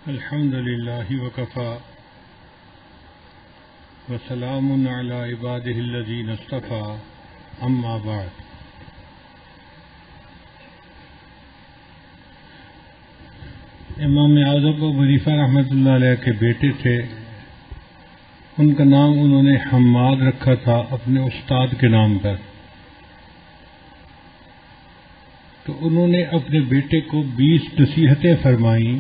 الحمد لله وكفى وسلام على عباده الذين اصطفى اما بعد. امام اعظم ابو حنیفہ رحمۃ اللہ علیہ کے بیٹے تھے. ان کا نام انہوں نے حماد رکھا تھا اپنے استاد کے نام پر. تو انہوں نے اپنے بیٹے کو 20 نصیحتیں فرمائیں.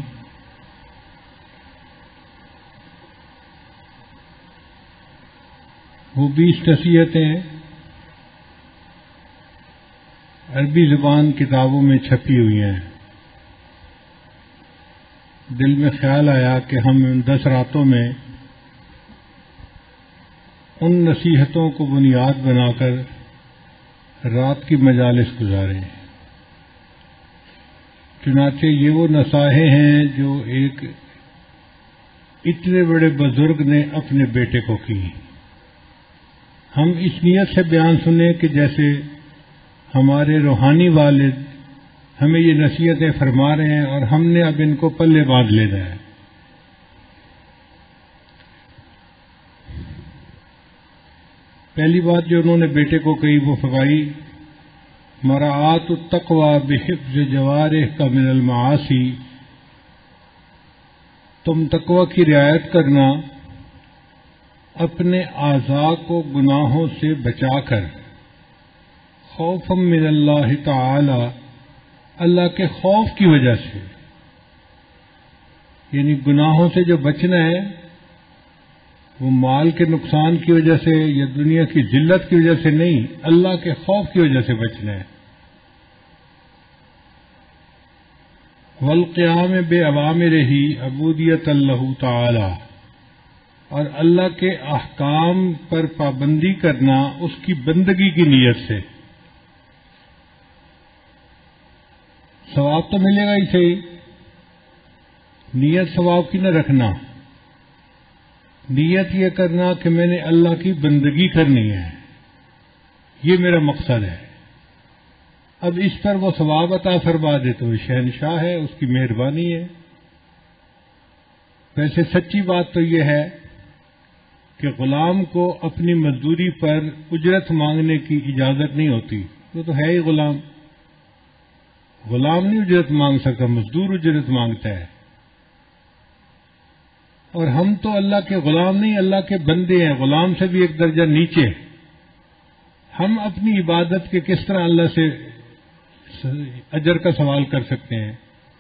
وہ 20 نصیحتیں عربی زبان کتابوں میں چھپی ہوئی ہیں. دل میں خیال آیا کہ ہم ان 10 راتوں میں ان نصیحتوں کو بنیاد بنا کر رات کی مجالس گزاریں. چنانچہ یہ وہ نصائح ہیں جو ایک اتنے بڑے بزرگ نے اپنے بیٹے کو کی. ہم اس نیت سے بیان سنیں کہ جیسے ہمارے روحانی والد ہمیں یہ نصیحتیں فرما رہے ہیں اور ہم نے اب ان کو پلے باندھ لینا ہے. پہلی بات جو انہوں نے بیٹے کو کہی وہ فرمائی مراعات التقوی بحفظ جوارح کا من المعاصی. تم تقوی کی رعایت کرنا اپنے اعضاء کو گناہوں سے بچا کر خوفا من اللہ تعالی اللہ کے خوف کی وجہ سے. یعنی گناہوں سے جو بچنا ہے وہ مال کے نقصان کی وجہ سے یا دنیا کی ذلت کی وجہ سے نہیں، اللہ کے خوف کی وجہ سے بچنا ہے. والقیام بعوامرہ عبودیۃ اللہ تعالی، اور اللہ کے احکام پر پابندی کرنا اس کی بندگی کی نیت سے. ثواب تو ملے گا ہی صحیح، نیت ثواب کی نہ رکھنا. نیت یہ کرنا کہ میں نے اللہ کی بندگی کرنی ہے، یہ میرا مقصد ہے. اب اس پر وہ ثواب عطا فرما دے تو شہنشاہ ہے، اس کی مہربانی ہے. ویسے سچی بات تو یہ ہے کہ غلام کو اپنی مزدوری پر اجرت مانگنے کی اجازت نہیں ہوتی. وہ تو ہے ہی غلام. غلام نہیں اجرت مانگ سکتا، مزدور اجرت مانگتا ہے. اور ہم تو اللہ کے غلام نہیں، اللہ کے بندے ہیں، غلام سے بھی ایک درجہ نیچے. ہم اپنی عبادت کے کس طرح اللہ سے اجر کا سوال کر سکتے ہیں؟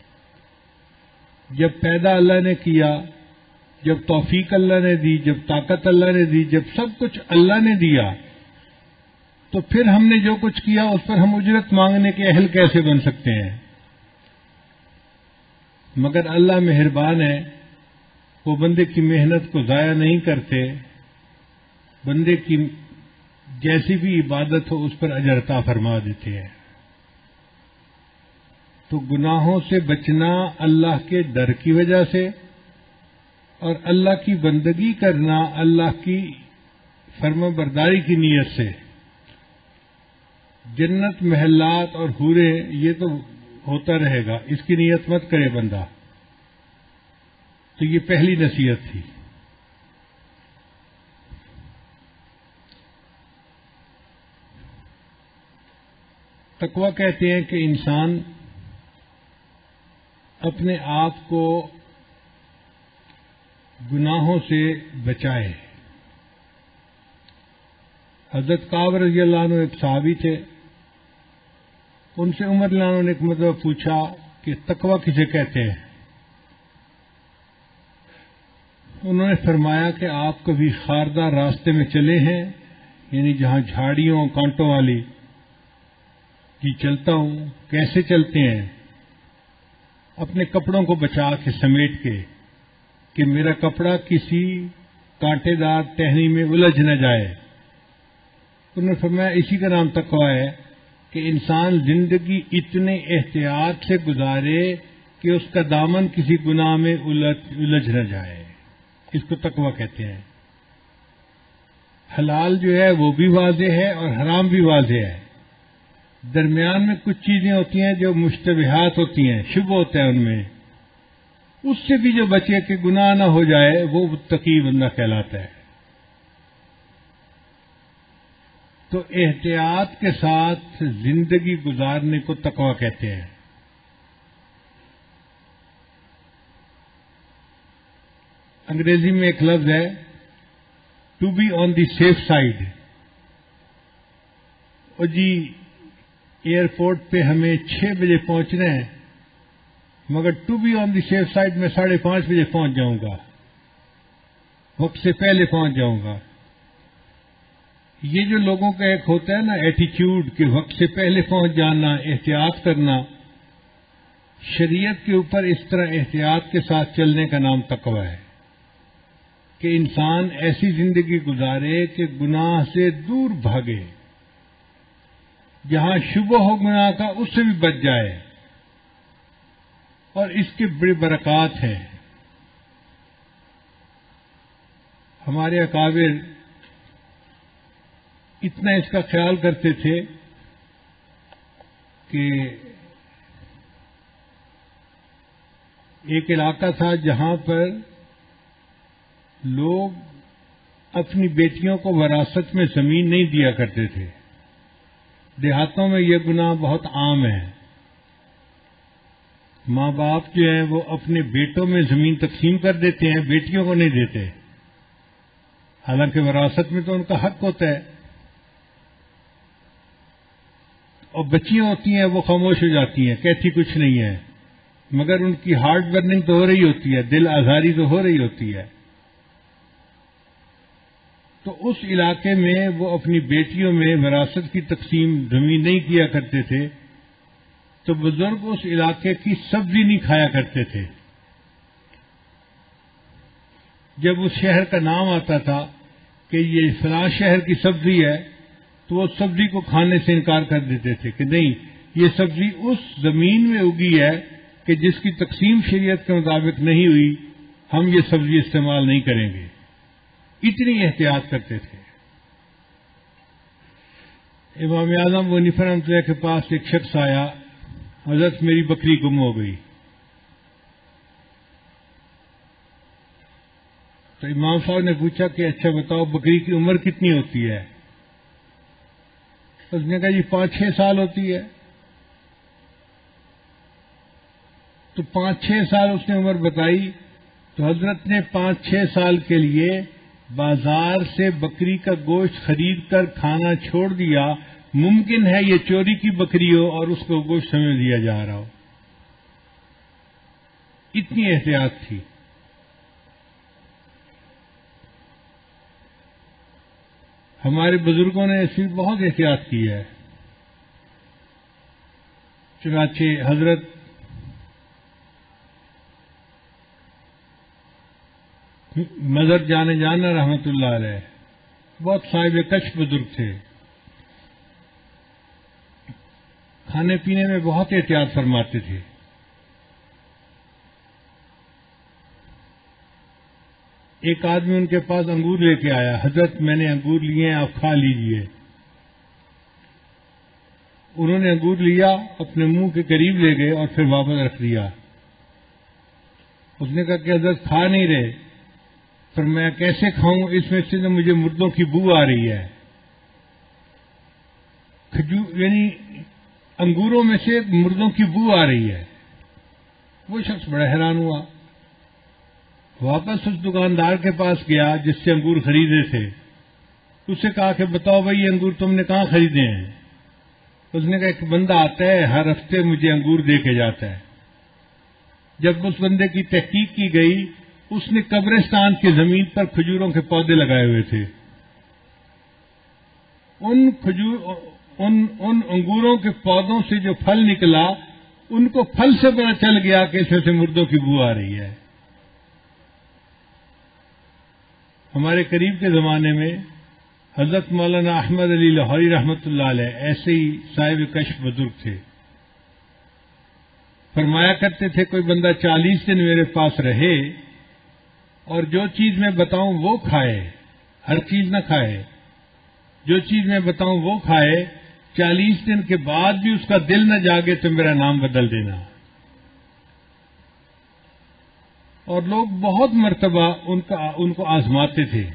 جب پیدا اللہ نے کیا، جب توفیق اللہ نے دی، جب طاقت اللہ نے دی، جب سب کچھ اللہ نے دیا، تو پھر ہم نے جو کچھ کیا اس پر ہم اجرت مانگنے کے اہل کیسے بن سکتے ہیں؟ مگر اللہ مہربان ہے، وہ بندے کی محنت کو ضائع نہیں کرتے. بندے کی جیسی بھی عبادت ہو اس پر اجر عطا فرما دیتے ہیں. تو گناہوں سے بچنا اللہ کے ڈر کی وجہ سے اور اللہ کی بندگی کرنا اللہ کی فرما برداری کی نیت سے. جنت محلات اور حورے یہ تو ہوتا رہے گا، اس کی نیت مت کرے بندہ. تو یہ پہلی نصیحت تھی. تقویٰ کہتے ہیں کہ انسان اپنے آپ کو گناہوں سے بچائے. حضرت کعب رضی اللہ عنہ ایک صحابی تھے. ان سے عمر رضی اللہ عنہ نے ایک مرتبہ پوچھا کہ تقویٰ کسے کہتے ہیں؟ انہوں نے فرمایا کہ آپ کبھی خاردار راستے میں چلے ہیں، یعنی جہاں جھاڑیوں کانٹوں والی. جی چلتا ہوں. کیسے چلتے ہیں؟ اپنے کپڑوں کو بچا کے سمیٹ کے کہ میرا کپڑا کسی کانٹے دار ٹہنی میں الجھ نہ جائے. انہوں نے فرمایا اسی کا نام تقویٰ ہے کہ انسان زندگی اتنے احتیاط سے گزارے کہ اس کا دامن کسی گناہ میں الجھ نہ جائے. اس کو تقویٰ کہتے ہیں. حلال جو ہے وہ بھی واضح ہے اور حرام بھی واضح ہے. درمیان میں کچھ چیزیں ہوتی ہیں جو مشتبہات ہوتی ہیں، شبہ ہوتا ہے ان میں. اس سے بھی جو بچے کہ گناہ نہ ہو جائے وہ متقی بندہ کہلاتا ہے. تو احتیاط کے ساتھ زندگی گزارنے کو تقویٰ کہتے ہیں. انگریزی میں ایک لفظ ہے to be on the safe side. اور جی ایئرپورٹ پہ ہمیں 6 بجے پہنچنا ہے، مگر to be on the safe side میں 5:30 بجے پہنچ جاؤں گا، وقت سے پہلے پہنچ جاؤں گا. یہ جو لوگوں کا ایک ہوتا ہے نا ایٹیچیوڈ کہ وقت سے پہلے پہنچ جانا، احتیاط کرنا، شریعت کے اوپر اس طرح احتیاط کے ساتھ چلنے کا نام تقویٰ ہے کہ انسان ایسی زندگی گزارے کہ گناہ سے دور بھاگے، جہاں شبہ ہو گناہ کا اس سے بھی بچ جائے. اور اس کے بڑے برکات ہیں. ہمارے اکابر اتنا اس کا خیال کرتے تھے کہ ایک علاقہ تھا جہاں پر لوگ اپنی بیٹیوں کو وراثت میں زمین نہیں دیا کرتے تھے. دیہاتوں میں یہ گناہ بہت عام ہے. ماں باپ جو ہیں وہ اپنے بیٹوں میں زمین تقسیم کر دیتے ہیں، بیٹیوں کو نہیں دیتے، حالانکہ وراثت میں تو ان کا حق ہوتا ہے. اور بچیاں ہوتی ہیں وہ خاموش ہو جاتی ہیں، کہتی کچھ نہیں ہے، مگر ان کی ہارٹ برننگ تو ہو رہی ہوتی ہے، دل آزاری تو ہو رہی ہوتی ہے. تو اس علاقے میں وہ اپنی بیٹیوں میں وراثت کی تقسیم زمین نہیں کیا کرتے تھے، تو بزرگ اس علاقے کی سبزی نہیں کھایا کرتے تھے. جب اس شہر کا نام آتا تھا کہ یہ فلاں شہر کی سبزی ہے تو وہ سبزی کو کھانے سے انکار کر دیتے تھے کہ نہیں، یہ سبزی اس زمین میں اگی ہے کہ جس کی تقسیم شریعت کے مطابق نہیں ہوئی، ہم یہ سبزی استعمال نہیں کریں گے. اتنی احتیاط کرتے تھے. امام اعظم ونیف رحمۃ اللہ کے پاس ایک شخص آیا، حضرت میری بکری گم ہو گئی. تو امام صاحب نے پوچھا کہ اچھا بتاؤ بکری کی عمر کتنی ہوتی ہے؟ اس نے کہا جی 5-6 سال ہوتی ہے. تو 5-6 سال اس نے عمر بتائی. تو حضرت نے 5-6 سال کے لیے بازار سے بکری کا گوشت خرید کر کھانا چھوڑ دیا. ممکن ہے یہ چوری کی بکری ہو اور اس کو گوشت سمجھ دیا جا رہا ہو. اتنی احتیاط تھی. ہمارے بزرگوں نے اس میں بہت احتیاط کی ہے. چنانچہ حضرت مظہر جانا رحمت اللہ علیہ بہت صاحب کشف بزرگ تھے. کھانے پینے میں بہت احتیاط فرماتے تھے. ایک آدمی ان کے پاس انگور لے کے آیا، حضرت میں نے انگور لیے ہیں، آپ کھا لیجئے. انہوں نے انگور لیا، اپنے منہ کے قریب لے گئے اور پھر واپس رکھ دیا. اس نے کہا کہ حضرت کھا نہیں رہے. پر میں کیسے کھاؤں، اس میں سے مجھے مردوں کی بو آ رہی ہے. یعنی انگوروں میں سے مردوں کی بو آ رہی ہے. وہ شخص بڑا حیران ہوا. واپس اس دکاندار کے پاس گیا جس سے انگور خریدے تھے. اس سے کہا کہ بتاؤ بھائی یہ انگور تم نے کہاں خریدے ہیں؟ اس نے کہا ایک بندہ آتا ہے ہر ہفتے مجھے انگور دے کے جاتا ہے. جب اس بندے کی تحقیق کی گئی، اس نے قبرستان کی زمین پر کھجوروں کے پودے لگائے ہوئے تھے. ان انگوروں کے پودوں سے جو پھل نکلا، ان کو پھل سے پتہ چل گیا کہ اس میں سے مردوں کی بو آ رہی ہے. ہمارے قریب کے زمانے میں حضرت مولانا احمد علی لاہوری رحمۃ اللہ علیہ ایسے ہی صاحب کشف بزرگ تھے. فرمایا کرتے تھے کوئی بندہ 40 دن میرے پاس رہے اور جو چیز میں بتاؤں وہ کھائے، ہر چیز نہ کھائے، جو چیز میں بتاؤں وہ کھائے، 40 دن کے بعد بھی اس کا دل نہ جاگے تو میرا نام بدل دینا. اور لوگ بہت مرتبہ ان کو آزماتے تھے.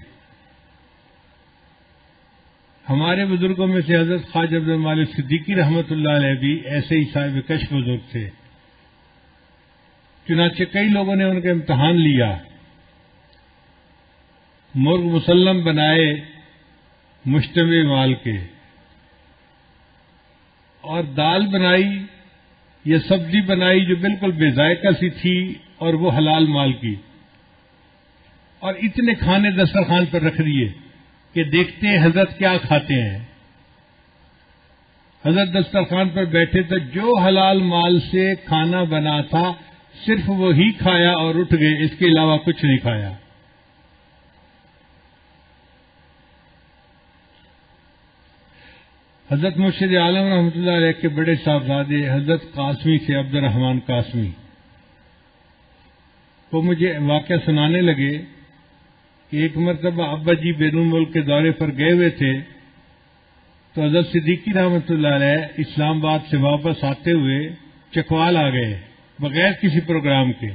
ہمارے بزرگوں میں سے حضرت خواجہ عبد المالک صدیقی رحمۃ اللہ علیہ بھی ایسے ہی صاحب کشف بزرگ تھے. چنانچہ کئی لوگوں نے ان کا امتحان لیا، مرغ مسلم بنائے مشتبہ مال کے، اور دال بنائی یا سبزی بنائی جو بالکل بے ذائقہ سی تھی اور وہ حلال مال کی، اور اتنے کھانے دسترخوان پر رکھ دیے کہ دیکھتے ہیں حضرت کیا کھاتے ہیں. حضرت دسترخوان پر بیٹھے تو جو حلال مال سے کھانا بنا تھا صرف وہی کھایا اور اٹھ گئے، اس کے علاوہ کچھ نہیں کھایا. حضرت مرشد عالم رحمۃ اللہ علیہ کے بڑے صاحبزادے حضرت قاسمی سے عبد الرحمن قاسمی وہ مجھے واقعہ سنانے لگے کہ ایک مرتبہ ابا جی بیرون ملک کے دورے پر گئے ہوئے تھے تو حضرت صدیقی رحمۃ اللہ علیہ اسلام آباد سے واپس آتے ہوئے چکوال آ گئے بغیر کسی پروگرام کے.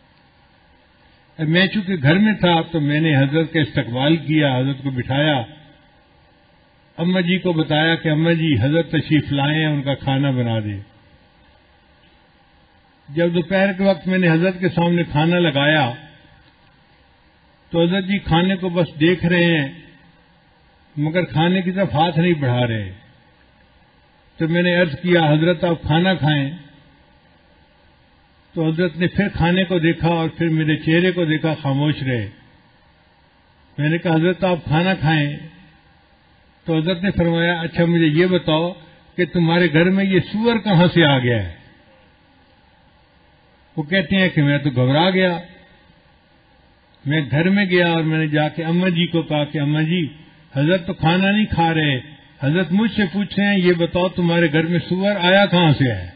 میں چونکہ گھر میں تھا تو میں نے حضرت کا استقبال کیا، حضرت کو بٹھایا، اماں جی کو بتایا کہ اماں جی حضرت تشریف لائے ہیں، ان کا کھانا بنا دے. جب دوپہر کے وقت میں نے حضرت کے سامنے کھانا لگایا تو حضرت جی کھانے کو بس دیکھ رہے ہیں مگر کھانے کی طرف ہاتھ نہیں بڑھا رہے. تو میں نے عرض کیا حضرت آپ کھانا کھائیں. تو حضرت نے پھر کھانے کو دیکھا اور پھر میرے چہرے کو دیکھا، خاموش رہے. میں نے کہا حضرت آپ کھانا کھائیں. تو حضرت نے فرمایا اچھا مجھے یہ بتاؤ کہ تمہارے گھر میں یہ سور کہاں سے آ گیا ہے؟ وہ کہتے ہیں کہ میں تو گھبرا گیا. میں گھر میں گیا اور میں نے جا کے اماں جی کو کہا کہ اماں جی حضرت تو کھانا نہیں کھا رہے، حضرت مجھ سے پوچھ رہے ہیں یہ بتاؤ تمہارے گھر میں سور آیا کہاں سے ہے؟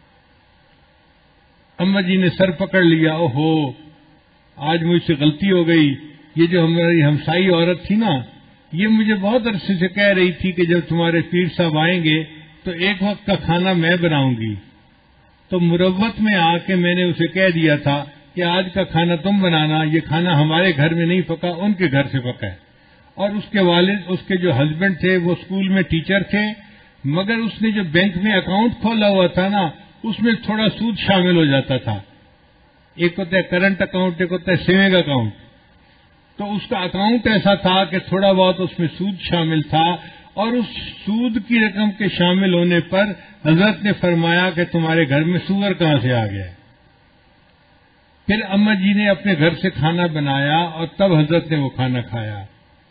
اماں جی نے سر پکڑ لیا، اوہو آج مجھ سے غلطی ہو گئی. یہ جو ہماری ہمسائی عورت تھی نا یہ مجھے بہت عرصے سے کہہ رہی تھی کہ جب تمہارے پیر صاحب آئیں گے تو ایک وقت کا کھانا میں بناؤں گی. تو مروت میں آ کے میں نے اسے کہہ دیا تھا کہ آج کا کھانا تم بنانا، یہ کھانا ہمارے گھر میں نہیں پکا، ان کے گھر سے پکا ہے. اور اس کے والد، اس کے جو ہسبینڈ تھے وہ اسکول میں ٹیچر تھے، مگر اس نے جو بینک میں اکاؤنٹ کھولا ہوا تھا نا اس میں تھوڑا سود شامل ہو جاتا تھا. ایک ہوتا ہے کرنٹ اکاؤنٹ، ایک ہوتا ہے سیونگ اکاؤنٹ. تو اس کا اکاؤنٹ ایسا تھا کہ تھوڑا بہت اس میں سود شامل تھا، اور اس سود کی رقم کے شامل ہونے پر حضرت نے فرمایا کہ تمہارے گھر میں سور کہاں سے آ گیا. پھر اماں جی نے اپنے گھر سے کھانا بنایا اور تب حضرت نے وہ کھانا کھایا.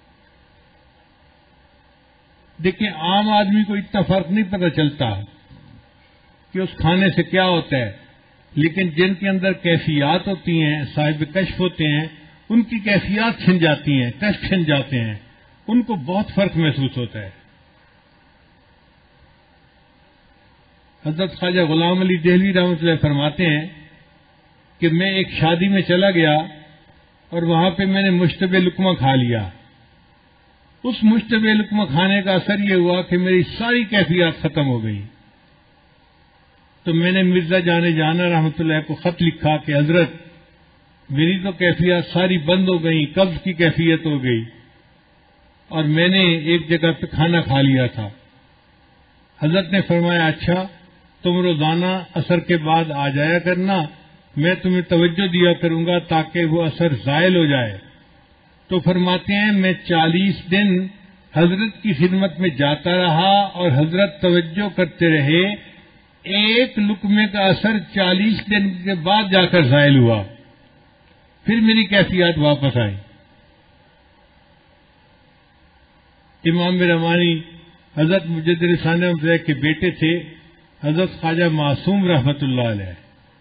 دیکھیں عام آدمی کو اتنا فرق نہیں پتہ چلتا کہ اس کھانے سے کیا ہوتا ہے، لیکن جن کے اندر کیفیات ہوتی ہیں، صاحب کشف ہوتے ہیں، ان کی کیفیات چھن جاتی ہیں، کشف چھن جاتے ہیں، ان کو بہت فرق محسوس ہوتا ہے. حضرت خواجہ غلام علی دہلوی رحمۃ اللہ فرماتے ہیں کہ میں ایک شادی میں چلا گیا اور وہاں پہ میں نے مشتبہ لقمہ کھا لیا. اس مشتبہ لقمہ کھانے کا اثر یہ ہوا کہ میری ساری کیفیات ختم ہو گئی. تو میں نے مرزا جانا رحمۃ اللہ کو خط لکھا کہ حضرت میری تو کیفیات ساری بند ہو گئی، قبض کی کیفیت ہو گئی، اور میں نے ایک جگہ پہ کھانا کھا لیا تھا. حضرت نے فرمایا اچھا تم روزانہ عصر کے بعد آ جایا کرنا، میں تمہیں توجہ دیا کروں گا تاکہ وہ اثر زائل ہو جائے. تو فرماتے ہیں میں 40 دن حضرت کی خدمت میں جاتا رہا اور حضرت توجہ کرتے رہے. ایک لقمے کا اثر 40 دن کے بعد جا کر زائل ہوا، پھر میری کیفیات واپس آئی. امام رحمانی حضرت مجدد رسانہ اللہ کے بیٹے تھے حضرت خواجہ معصوم رحمۃ اللہ علیہ،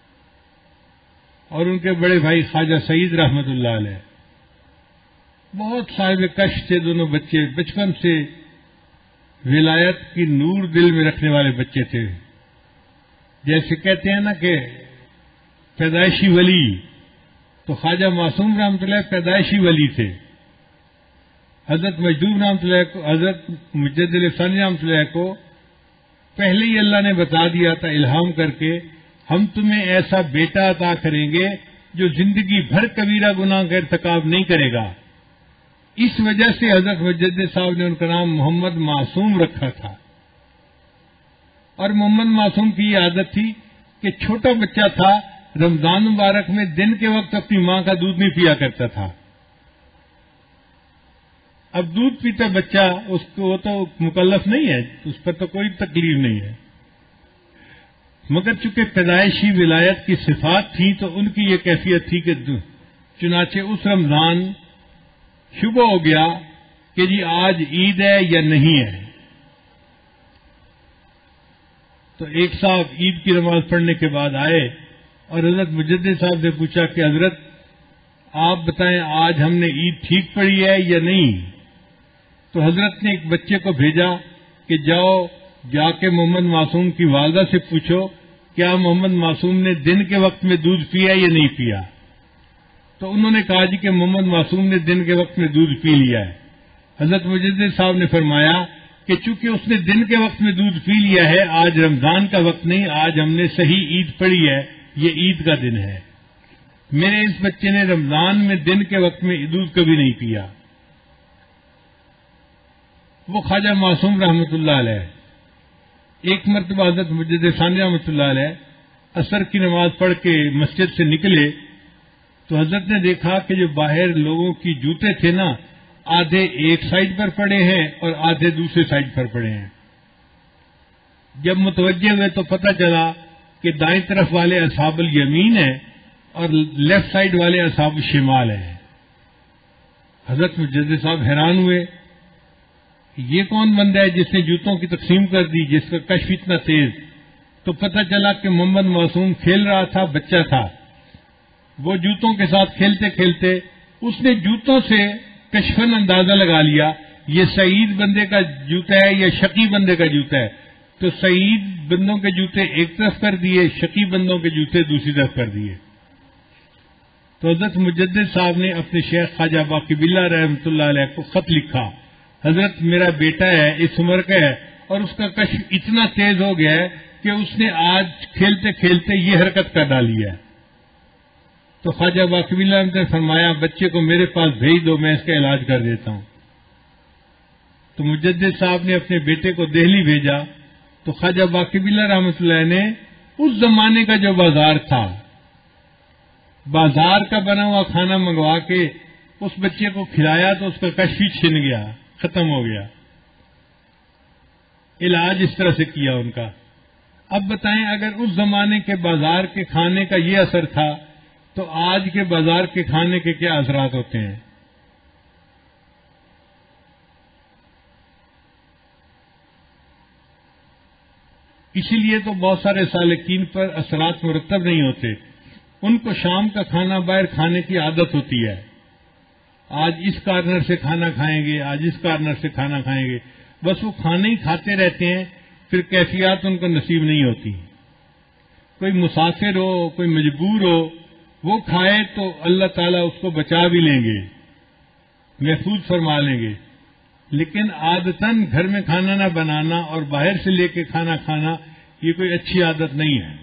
اور ان کے بڑے بھائی خواجہ سعید رحمۃ اللہ علیہ. بہت صاحب کش تھے دونوں بچے، بچپن سے ولایت کی نور دل میں رکھنے والے بچے تھے. جیسے کہتے ہیں نا کہ پیدائشی ولی، تو خواجہ معصوم رحمۃ اللہ پیدائشی ولی تھے. حضرت مجدوب رحمۃ اللہ کو، حضرت مجدد ثانی رحمۃ اللہ کو پہلے ہی اللہ نے بتا دیا تھا الہام کر کے ہم تمہیں ایسا بیٹا عطا کریں گے جو زندگی بھر کبیرہ گناہ کا ارتکاب نہیں کرے گا. اس وجہ سے حضرت مجدد صاحب نے ان کا نام محمد معصوم رکھا تھا. اور محمد معصوم کی یہ عادت تھی کہ چھوٹا بچہ تھا، رمضان مبارک میں دن کے وقت اپنی ماں کا دودھ نہیں پیا کرتا تھا. اب دودھ پیتا بچہ اس کو وہ تو مکلف نہیں ہے، اس پر تو کوئی تکلیف نہیں ہے، مگر چونکہ پیدائشی ولایت کی صفات تھی تو ان کی یہ کیفیت تھی کہ چنانچہ اس رمضان شبہ ہو گیا کہ جی آج عید ہے یا نہیں ہے. تو ایک صاحب عید کی نماز پڑھنے کے بعد آئے اور حضرت مجدد صاحب سے پوچھا کہ حضرت آپ بتائیں آج ہم نے عید ٹھیک پڑھی ہے یا نہیں. تو حضرت نے ایک بچے کو بھیجا کہ جاؤ جا کے محمد معصوم کی والدہ سے پوچھو کیا محمد معصوم نے دن کے وقت میں دودھ پیا یا نہیں پیا. تو انہوں نے کہا جی کہ محمد معصوم نے دن کے وقت میں دودھ پی لیا ہے. حضرت مجدد صاحب نے فرمایا کہ چونکہ اس نے دن کے وقت میں دودھ پی لیا ہے، آج رمضان کا وقت نہیں، آج ہم نے صحیح عید پڑھی ہے، یہ عید کا دن ہے. میرے اس بچے نے رمضان میں دن کے وقت میں دودھ کبھی نہیں پیا. وہ خواجہ معصوم رحمۃ اللہ علیہ ایک مرتبہ حضرت مجدد ثانی رحمۃ اللہ علیہ عصر کی نماز پڑھ کے مسجد سے نکلے تو حضرت نے دیکھا کہ جو باہر لوگوں کی جوتے تھے نا، آدھے ایک سائڈ پر پڑے ہیں اور آدھے دوسرے سائڈ پر پڑے ہیں. جب متوجہ ہوئے تو پتہ چلا کہ دائیں طرف والے اصحاب الیمین ہیں اور لیفٹ سائڈ والے اصحاب الشمال ہیں. حضرت مجدد صاحب حیران ہوئے، یہ کون بندہ ہے جس نے جوتوں کی تقسیم کر دی، جس کا کشف اتنا تیز. تو پتہ چلا کہ محمد معصوم کھیل رہا تھا، بچہ تھا. وہ جوتوں کے ساتھ کھیلتے کھیلتے اس نے جوتوں سے کشفن اندازہ لگا لیا یہ سعید بندے کا جوتا ہے یا شقی بندے کا جوتا ہے. تو سعید بندوں کے جوتے ایک طرف کر دیے، شقی بندوں کے جوتے دوسری طرف کر دیے. تو حضرت مجدد صاحب نے اپنے شیخ خواجہ باقی باللہ رحمۃ اللہ علیہ کو خط لکھا، حضرت میرا بیٹا ہے، اس عمر کا ہے اور اس کا کشف اتنا تیز ہو گیا ہے کہ اس نے آج کھیلتے کھیلتے یہ حرکت کر ڈالی ہے. تو خواجہ باقی باللہ نے فرمایا بچے کو میرے پاس بھیج دو، میں اس کا علاج کر دیتا ہوں. تو مجدد صاحب نے اپنے بیٹے کو دہلی بھیجا. تو خواجہ باقی باللہ رحمۃ اللہ نے اس زمانے کا جو بازار تھا، بازار کا بنا ہوا کھانا منگوا کے اس بچے کو کھلایا تو اس کا کشف ہی چھن گیا، ختم ہو گیا. علاج اس طرح سے کیا ان کا. اب بتائیں اگر اس زمانے کے بازار کے کھانے کا یہ اثر تھا تو آج کے بازار کے کھانے کے کیا اثرات ہوتے ہیں. اسی لیے تو بہت سارے سالکین پر اثرات مرتب نہیں ہوتے. ان کو شام کا کھانا باہر کھانے کی عادت ہوتی ہے، آج اس کارنر سے کھانا کھائیں گے، آج اس کارنر سے کھانا کھائیں گے، بس وہ کھانے ہی کھاتے رہتے ہیں، پھر کیفیات ان کو نصیب نہیں ہوتی. کوئی مسافر ہو، کوئی مجبور ہو، وہ کھائے تو اللہ تعالیٰ اس کو بچا بھی لیں گے، محفوظ فرما لیں گے. لیکن عادتاً گھر میں کھانا نہ بنانا اور باہر سے لے کے کھانا کھانا یہ کوئی اچھی عادت نہیں ہے.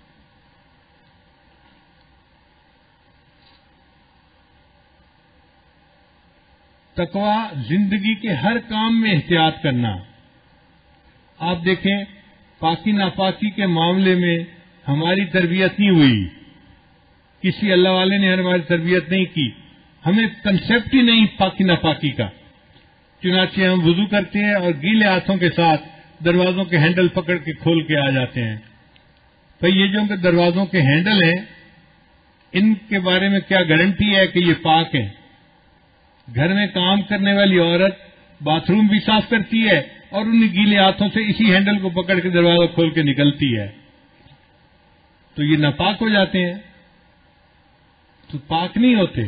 تقویٰ زندگی کے ہر کام میں احتیاط کرنا. آپ دیکھیں پاکی ناپاکی کے معاملے میں ہماری تربیت نہیں ہوئی، کسی اللہ والے نے ہماری تربیت نہیں کی، ہمیں کنسیپٹ ہی نہیں پاکی ناپاکی کا. چنانچہ ہم وضو کرتے ہیں اور گیلے ہاتھوں کے ساتھ دروازوں کے ہینڈل پکڑ کے کھول کے آ جاتے ہیں. بھئی یہ جو دروازوں کے ہینڈل ہیں ان کے بارے میں کیا گارنٹی ہے کہ یہ پاک ہیں؟ گھر میں کام کرنے والی عورت باتھ روم بھی صاف کرتی ہے اور ان گیلے ہاتھوں سے اسی ہینڈل کو پکڑ کے دروازہ کھول کے نکلتی ہے، تو یہ ناپاک ہو جاتے ہیں، تو پاک نہیں ہوتے.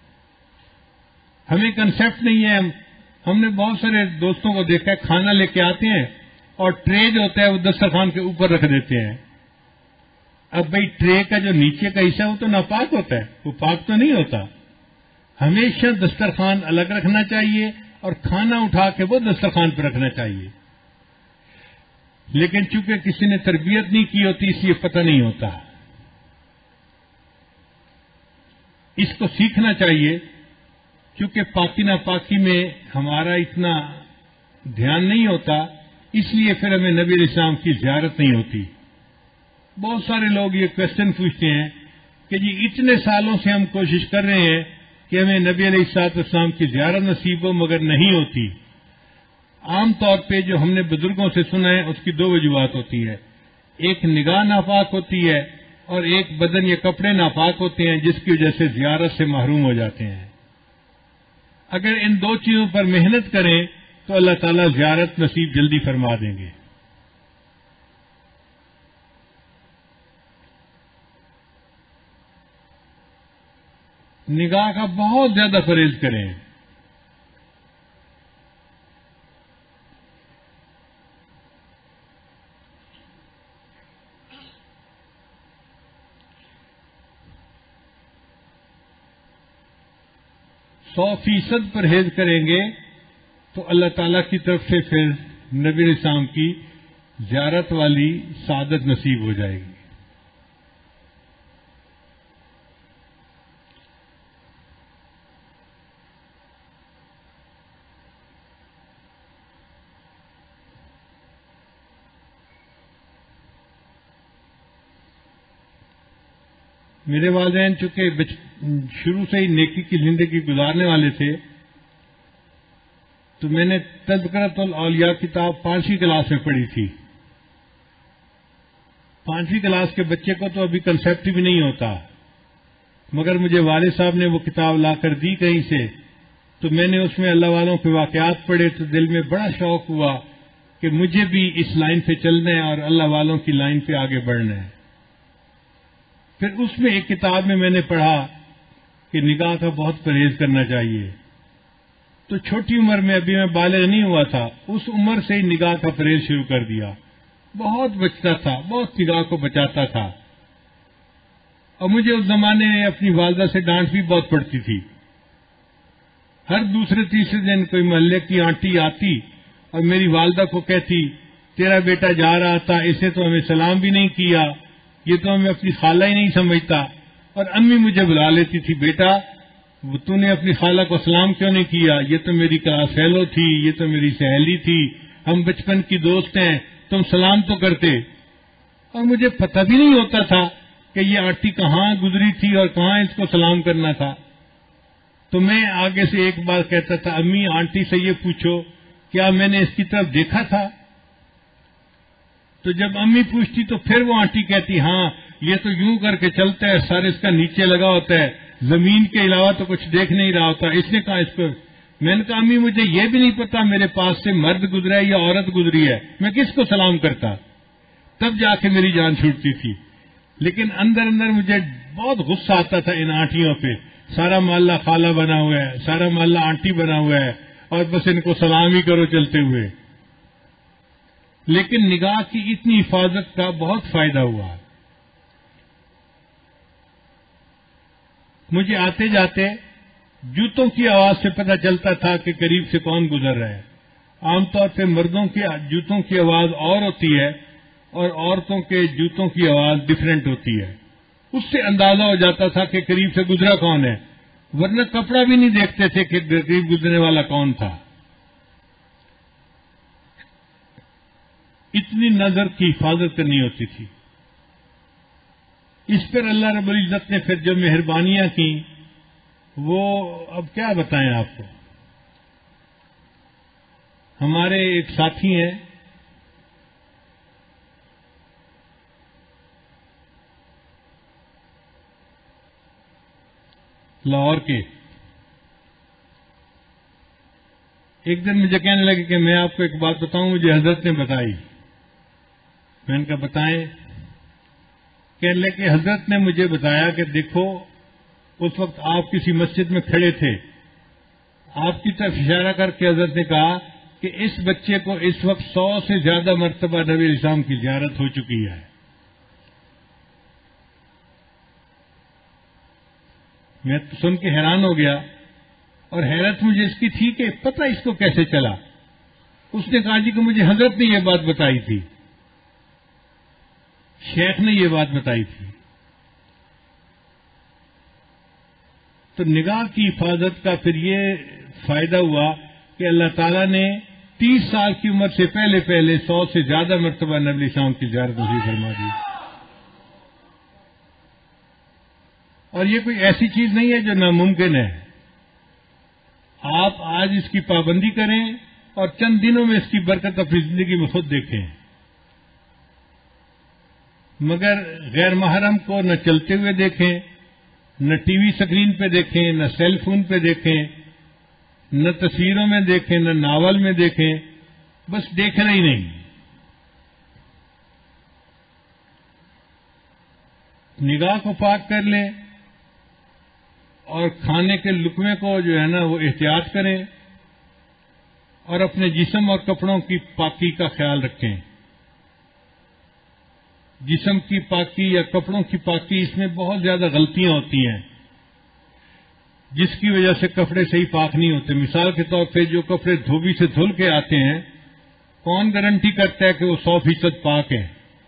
ہمیں کنسیپٹ نہیں ہے. ہم نے بہت سارے دوستوں کو دیکھا ہے کھانا لے کے آتے ہیں اور ٹرے جو ہوتا ہے وہ دسترخوان کے اوپر رکھ دیتے ہیں. اب بھئی ٹرے کا جو نیچے کا حصہ وہ تو ناپاک ہوتا ہے، وہ پاک تو نہیں ہوتا. ہمیشہ دسترخوان الگ رکھنا چاہیے اور کھانا اٹھا کے وہ دسترخوان پہ رکھنا چاہیے. لیکن چونکہ کسی نے تربیت نہیں کی ہوتی اس لیے پتہ نہیں ہوتا. اس کو سیکھنا چاہیے، کیونکہ پاکی ناپاکی میں ہمارا اتنا دھیان نہیں ہوتا، اس لیے پھر ہمیں نبی علیہ السلام کی زیارت نہیں ہوتی۔ بہت سارے لوگ یہ کوشچن پوچھتے ہیں کہ جی اتنے سالوں سے ہم کوشش کر رہے ہیں کہ ہمیں نبی علیہ السلام کی زیارت نصیب ہو، مگر نہیں ہوتی۔ عام طور پہ جو ہم نے بزرگوں سے سنا ہے اس کی دو وجوہات ہوتی ہے، ایک نگاہ ناپاک ہوتی ہے اور ایک بدن یا کپڑے ناپاک ہوتے ہیں، جس کی وجہ سے زیارت سے محروم ہو جاتے ہیں۔ اگر ان دو چیزوں پر محنت کریں تو اللہ تعالیٰ زیارت نصیب جلدی فرما دیں گے۔ نگاہ کا بہت زیادہ پرہیز کریں۔ 100% پرہیز کریں گے تو اللہ تعالیٰ کی طرف سے پھر نبی علیہ السلام کی زیارت والی سعادت نصیب ہو جائے گی۔ میرے والدین چونکہ شروع سے ہی نیکی کی زندگی گزارنے والے تھے، تو میں نے تذکرۃ الاولیاء کتاب 5ویں کلاس میں پڑھی تھی۔ 5ویں کلاس کے بچے کو تو ابھی کنسیپٹ بھی نہیں ہوتا، مگر مجھے والد صاحب نے وہ کتاب لا کر دی کہیں سے، تو میں نے اس میں اللہ والوں کے واقعات پڑھے تو دل میں بڑا شوق ہوا کہ مجھے بھی اس لائن پہ چلنا ہے اور اللہ والوں کی لائن پہ آگے بڑھنا ہے۔ پھر اس میں ایک کتاب میں نے پڑھا کہ نگاہ کا بہت پرہیز کرنا چاہیے، تو چھوٹی عمر میں ابھی میں بالغ نہیں ہوا تھا، اس عمر سے ہی نگاہ کا پرہیز شروع کر دیا۔ بہت بچتا تھا، بہت نگاہ کو بچاتا تھا، اور مجھے اس زمانے میں اپنی والدہ سے ڈانٹ بھی بہت پڑتی تھی۔ ہر دوسرے تیسرے دن کوئی محلے کی آنٹی آتی اور میری والدہ کو کہتی تیرا بیٹا جا رہا تھا، اسے تو ہمیں سلام بھی نہیں کیا، یہ تو ہمیں اپنی خالہ ہی نہیں سمجھتا۔ اور امی مجھے بلا لیتی تھی، بیٹا تو نے اپنی خالہ کو سلام کیوں نہیں کیا، یہ تو میری کلاس فیلو تھی، یہ تو میری سہیلی تھی، ہم بچپن کی دوست ہیں، تم سلام تو کرتے۔ اور مجھے پتہ بھی نہیں ہوتا تھا کہ یہ آنٹی کہاں گزری تھی اور کہاں اس کو سلام کرنا تھا۔ تو میں آگے سے ایک بار کہتا تھا، امی آنٹی سے یہ پوچھو کیا میں نے اس کی طرف دیکھا تھا؟ تو جب امی پوچھتی تو پھر وہ آنٹی کہتی ہاں یہ تو یوں کر کے چلتا ہے، سر اس کا نیچے لگا ہوتا ہے، زمین کے علاوہ تو کچھ دیکھ نہیں رہا ہوتا۔ اس نے کہا اس کو، میں نے کہا امی مجھے یہ بھی نہیں پتا میرے پاس سے مرد گزرا ہے یا عورت گزری ہے، میں کس کو سلام کرتا؟ تب جا کے میری جان چھوٹتی تھی۔ لیکن اندر اندر مجھے بہت غصہ آتا تھا ان آنٹیوں پہ، سارا محلہ خالہ بنا ہوا ہے، سارا محلہ آنٹی بنا ہوا ہے، اور بس ان کو سلام ہی کرو چلتے ہوئے۔ لیکن نگاہ کی اتنی حفاظت کا بہت فائدہ ہوا۔ مجھے آتے جاتے جوتوں کی آواز سے پتہ چلتا تھا کہ قریب سے کون گزر رہا ہے۔ عام طور پہ مردوں کے جوتوں کی آواز اور ہوتی ہے اور عورتوں کے جوتوں کی آواز ڈفرینٹ ہوتی ہے، اس سے اندازہ ہو جاتا تھا کہ قریب سے گزرا کون ہے، ورنہ کپڑا بھی نہیں دیکھتے تھے کہ قریب گزرنے والا کون تھا۔ اتنی نظر کی حفاظت کرنی ہوتی تھی۔ اس پر اللہ رب العزت نے پھر جو مہربانیاں کی وہ اب کیا بتائیں آپ کو۔ ہمارے ایک ساتھی ہیں، لاہور کے، ایک دن مجھے کہنے لگے کہ میں آپ کو ایک بات بتاؤں، مجھے حضرت نے بتائی۔ میں نے کہا بتائیں۔ کہنے لگے کہ حضرت نے مجھے بتایا کہ دیکھو اس وقت آپ کسی مسجد میں کھڑے تھے، آپ کی طرف اشارہ کر کے حضرت نے کہا کہ اس بچے کو اس وقت 100 سے زیادہ مرتبہ نبی علیہ السلام کی زیارت ہو چکی ہے۔ میں سن کے حیران ہو گیا، اور حیرت مجھے اس کی تھی کہ پتہ اس کو کیسے چلا۔ اس نے کہا جی کہ مجھے حضرت نے یہ بات بتائی تھی، شیخ نے یہ بات بتائی تھی۔ تو نگاہ کی حفاظت کا پھر یہ فائدہ ہوا کہ اللہ تعالیٰ نے 30 سال کی عمر سے پہلے 100 سے زیادہ مرتبہ نبی شام کی زیارت نصیب فرما دی. اور یہ کوئی ایسی چیز نہیں ہے جو ناممکن ہے. آپ آج اس کی پابندی کریں اور چند دنوں میں اس کی برکت اپنی زندگی میں خود دیکھیں. مگر غیر محرم کو نہ چلتے ہوئے دیکھیں، نہ ٹی وی اسکرین پہ دیکھیں، نہ سیل فون پہ دیکھیں، نہ تصویروں میں دیکھیں، نہ ناول میں دیکھیں، بس دیکھنا ہی نہیں. نگاہ کو پاک کر لیں اور کھانے کے لقمے کو جو ہے نا وہ احتیاط کریں اور اپنے جسم اور کپڑوں کی پاکی کا خیال رکھیں. جسم کی پاکی یا کپڑوں کی پاکی، اس میں بہت زیادہ غلطیاں ہوتی ہیں جس کی وجہ سے کپڑے صحیح پاک نہیں ہوتے. مثال کے طور پہ جو کپڑے دھوبی سے دھل کے آتے ہیں، کون گارنٹی کرتا ہے کہ وہ 100% پاک ہے؟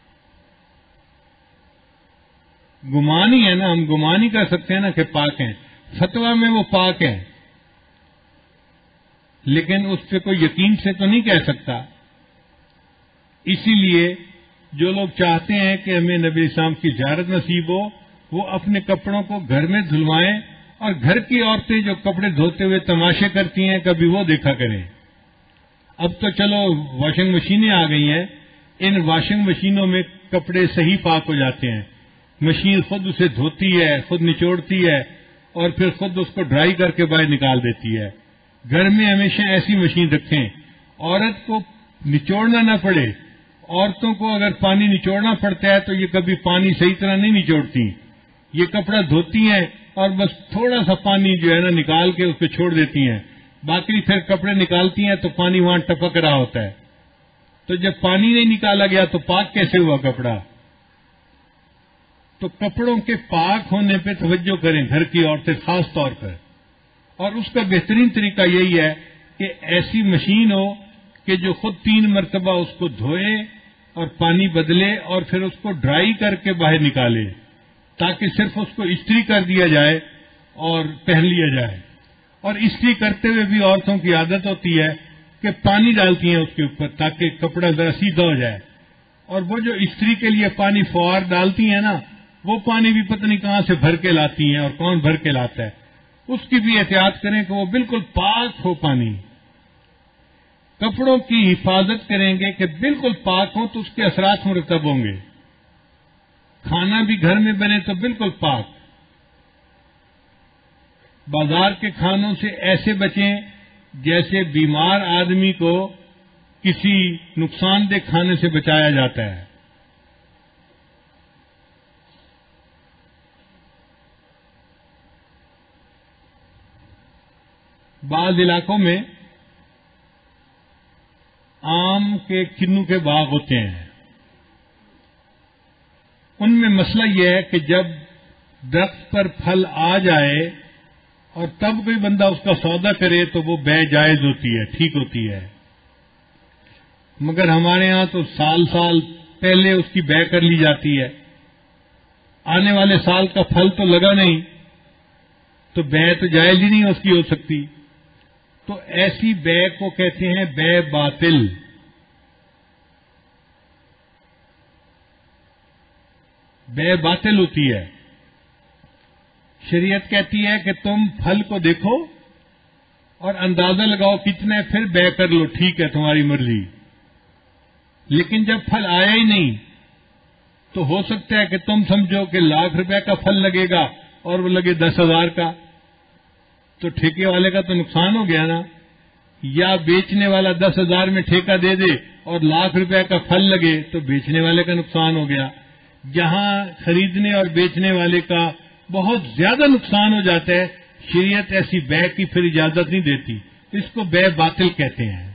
گمان ہی ہے نا، ہم گمان ہی کر سکتے ہیں نا کہ پاک ہیں. فتویٰ میں وہ پاک ہے لیکن اس پہ کوئی یقین سے تو نہیں کہہ سکتا. اسی لیے جو لوگ چاہتے ہیں کہ ہمیں نبی اسلام کی زیارت نصیب ہو، وہ اپنے کپڑوں کو گھر میں دھلوائیں اور گھر کی عورتیں جو کپڑے دھوتے ہوئے تماشے کرتی ہیں کبھی وہ دیکھا کریں. اب تو چلو واشنگ مشینیں آ گئی ہیں، ان واشنگ مشینوں میں کپڑے صحیح پاک ہو جاتے ہیں. مشین خود اسے دھوتی ہے، خود نچوڑتی ہے اور پھر خود اس کو ڈرائی کر کے باہر نکال دیتی ہے. گھر میں ہمیشہ ایسی مشین رکھیں، عورت کو نچوڑنا نہ پڑے. عورتوں کو اگر پانی نچوڑنا پڑتا ہے تو یہ کبھی پانی صحیح طرح نہیں نچوڑتی، یہ کپڑا دھوتی ہیں اور بس تھوڑا سا پانی جو ہے نا نکال کے اس کو چھوڑ دیتی ہیں، باقی پھر کپڑے نکالتی ہیں تو پانی وہاں ٹپک رہا ہوتا ہے. تو جب پانی نہیں نکالا گیا تو پاک کیسے ہوا کپڑا؟ تو کپڑوں کے پاک ہونے پہ توجہ کریں گھر کی عورتیں خاص طور پر. اور اس کا بہترین طریقہ یہی ہے کہ ایسی مشین ہو کہ جو خود 3 مرتبہ اس کو دھوئے اور پانی بدلے اور پھر اس کو ڈرائی کر کے باہر نکالے، تاکہ صرف اس کو استری کر دیا جائے اور پہن لیا جائے. اور استری کرتے ہوئے بھی عورتوں کی عادت ہوتی ہے کہ پانی ڈالتی ہیں اس کے اوپر تاکہ کپڑا ذرا سیدھا ہو جائے. اور وہ جو استری کے لیے پانی فوار ڈالتی ہیں نا، وہ پانی بھی پتہ نہیں کہاں سے بھر کے لاتی ہیں اور کون بھر کے لاتا ہے. اس کی بھی احتیاط کریں کہ وہ بالکل پاک ہو پانی. کپڑوں کی حفاظت کریں گے کہ بالکل پاک ہوں تو اس کے اثرات مرتب ہوں گے. کھانا بھی گھر میں بنے تو بالکل پاک. بازار کے کھانوں سے ایسے بچیں جیسے بیمار آدمی کو کسی نقصان دہ کھانے سے بچایا جاتا ہے. بعض علاقوں میں آم کے کنو کے باغ ہوتے ہیں. ان میں مسئلہ یہ ہے کہ جب درخت پر پھل آ جائے اور تب کوئی بندہ اس کا سودا کرے تو وہ بے جائز ہوتی ہے، ٹھیک ہوتی ہے. مگر ہمارے ہاں تو سال پہلے اس کی بے کر لی جاتی ہے. آنے والے سال کا پھل تو لگا نہیں تو بے تو جائز ہی نہیں اس کی ہو سکتی. تو ایسی بے کو کہتے ہیں بے باطل. بے باطل ہوتی ہے. شریعت کہتی ہے کہ تم پھل کو دیکھو اور اندازہ لگاؤ کتنے، پھر بے کر لو، ٹھیک ہے تمہاری مرضی. لیکن جب پھل آیا ہی نہیں تو ہو سکتا ہے کہ تم سمجھو کہ ₹1,00,000 کا پھل لگے گا اور وہ لگے 10,000 کا، تو ٹھیکے والے کا تو نقصان ہو گیا نا. یا بیچنے والا 10,000 میں ٹھیکہ دے دے اور ₹1,00,000 کا پھل لگے تو بیچنے والے کا نقصان ہو گیا. جہاں خریدنے اور بیچنے والے کا بہت زیادہ نقصان ہو جاتا ہے، شریعت ایسی بے کی پھر اجازت نہیں دیتی. اس کو بے باطل کہتے ہیں.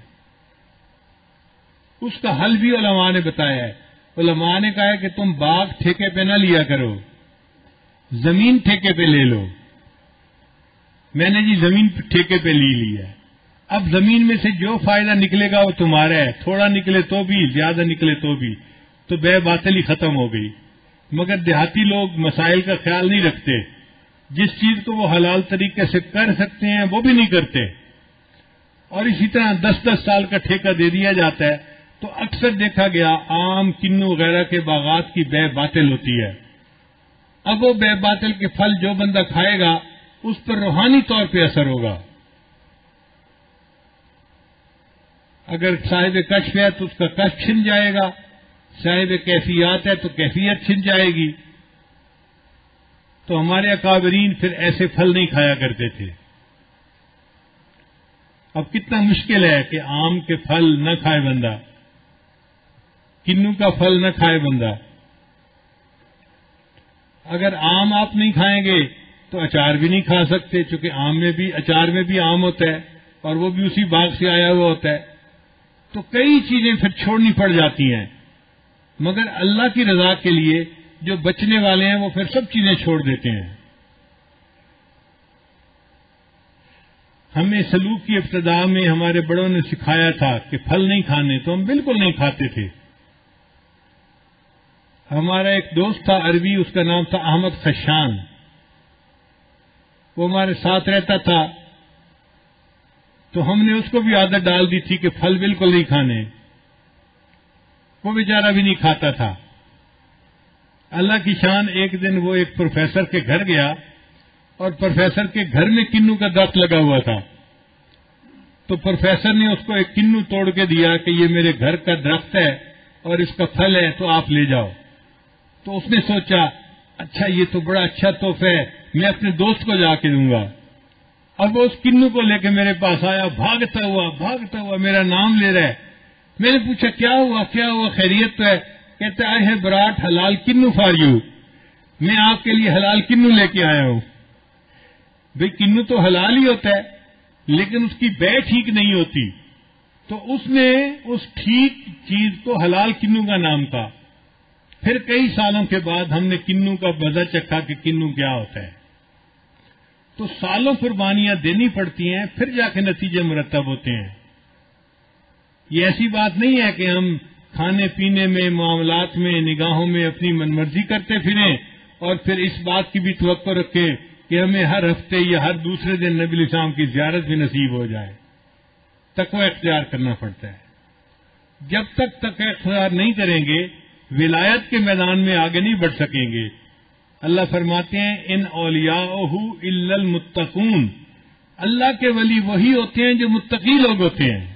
اس کا حل بھی علماء نے بتایا ہے. علماء نے کہا ہے کہ تم باغ ٹھیکے پہ نہ لیا کرو، زمین ٹھیکے پہ لے لو. میں نے جی زمین ٹھیکے پہ لی ہے. اب زمین میں سے جو فائدہ نکلے گا وہ تمہارا ہے، تھوڑا نکلے تو بھی، زیادہ نکلے تو بھی. تو بے باطل ہی ختم ہو گئی. مگر دیہاتی لوگ مسائل کا خیال نہیں رکھتے. جس چیز کو وہ حلال طریقے سے کر سکتے ہیں وہ بھی نہیں کرتے، اور اسی طرح 10-10 سال کا ٹھیکہ دے دیا جاتا ہے، تو اکثر دیکھا گیا آم، کنو وغیرہ کے باغات کی بے باطل ہوتی ہے۔ اب وہ بے باطل کے پھل جو بندہ کھائے گا اس پر روحانی طور پہ اثر ہوگا۔ اگر صاحب کشف ہے تو اس کا کشف چھن جائے گا، صاحب کیفیات ہے تو کیفیت چھن جائے گی۔ تو ہمارے اکابرین پھر ایسے پھل نہیں کھایا کرتے تھے۔ اب کتنا مشکل ہے کہ آم کے پھل نہ کھائے بندہ، کنو کا پھل نہ کھائے بندہ۔ اگر آم آپ نہیں کھائیں گے تو اچار بھی نہیں کھا سکتے، چونکہ اچار میں بھی آم ہوتا ہے اور وہ بھی اسی باغ سے آیا ہوا ہوتا ہے۔ تو کئی چیزیں پھر چھوڑنی پڑ جاتی ہیں، مگر اللہ کی رضا کے لیے جو بچنے والے ہیں وہ پھر سب چیزیں چھوڑ دیتے ہیں۔ ہمیں سلوک کی ابتدا میں ہمارے بڑوں نے سکھایا تھا کہ پھل نہیں کھانے، تو ہم بالکل نہیں کھاتے تھے۔ ہمارا ایک دوست تھا عربی، اس کا نام تھا احمد خشان، وہ ہمارے ساتھ رہتا تھا، تو ہم نے اس کو بھی عادت ڈال دی تھی کہ پھل بالکل نہیں کھانے، وہ بیچارہ بھی نہیں کھاتا تھا۔ اللہ کی شان، ایک دن وہ ایک پروفیسر کے گھر گیا اور پروفیسر کے گھر میں کنو کا درخت لگا ہوا تھا، تو پروفیسر نے اس کو ایک کنو توڑ کے دیا کہ یہ میرے گھر کا درخت ہے اور اس کا پھل ہے تو آپ لے جاؤ۔ تو اس نے سوچا اچھا یہ تو بڑا اچھا تحفہ ہے، میں اپنے دوست کو جا کے دوں گا۔ اب وہ اس کنو کو لے کے میرے پاس آیا، بھاگتا ہوا میرا نام لے رہا ہے۔ میں نے پوچھا کیا ہوا خیریت تو ہے؟ کہتا آئی ہے براٹ حلال کنو فار یو، میں آپ کے لیے حلال کنو لے کے آیا ہوں۔ بھئی کنو تو حلال ہی ہوتا ہے لیکن اس کی بے ٹھیک نہیں ہوتی، تو اس نے اس ٹھیک چیز کو حلال کنو کا نام تھا۔ پھر کئی سالوں کے بعد ہم نے کنو کا مزہ چکھا کہ کنو کیا ہوتا ہے۔ تو سالوں قربانیاں دینی پڑتی ہیں، پھر جا کے نتیجے مرتب ہوتے ہیں۔ یہ ایسی بات نہیں ہے کہ ہم کھانے پینے میں، معاملات میں، نگاہوں میں اپنی من مرضی کرتے پھریں اور پھر اس بات کی بھی توقع رکھیں کہ ہمیں ہر ہفتے یا ہر دوسرے دن نبی علیہ السلام کی زیارت بھی نصیب ہو جائے۔ تقوی اختیار کرنا پڑتا ہے۔ جب تک تقوی اختیار نہیں کریں گے ولایت کے میدان میں آگے نہیں بڑھ سکیں گے۔ اللہ فرماتے ہیں ان اولیاءہ الا المتقون، اللہ کے ولی وہی ہوتے ہیں جو متقی لوگ ہوتے ہیں۔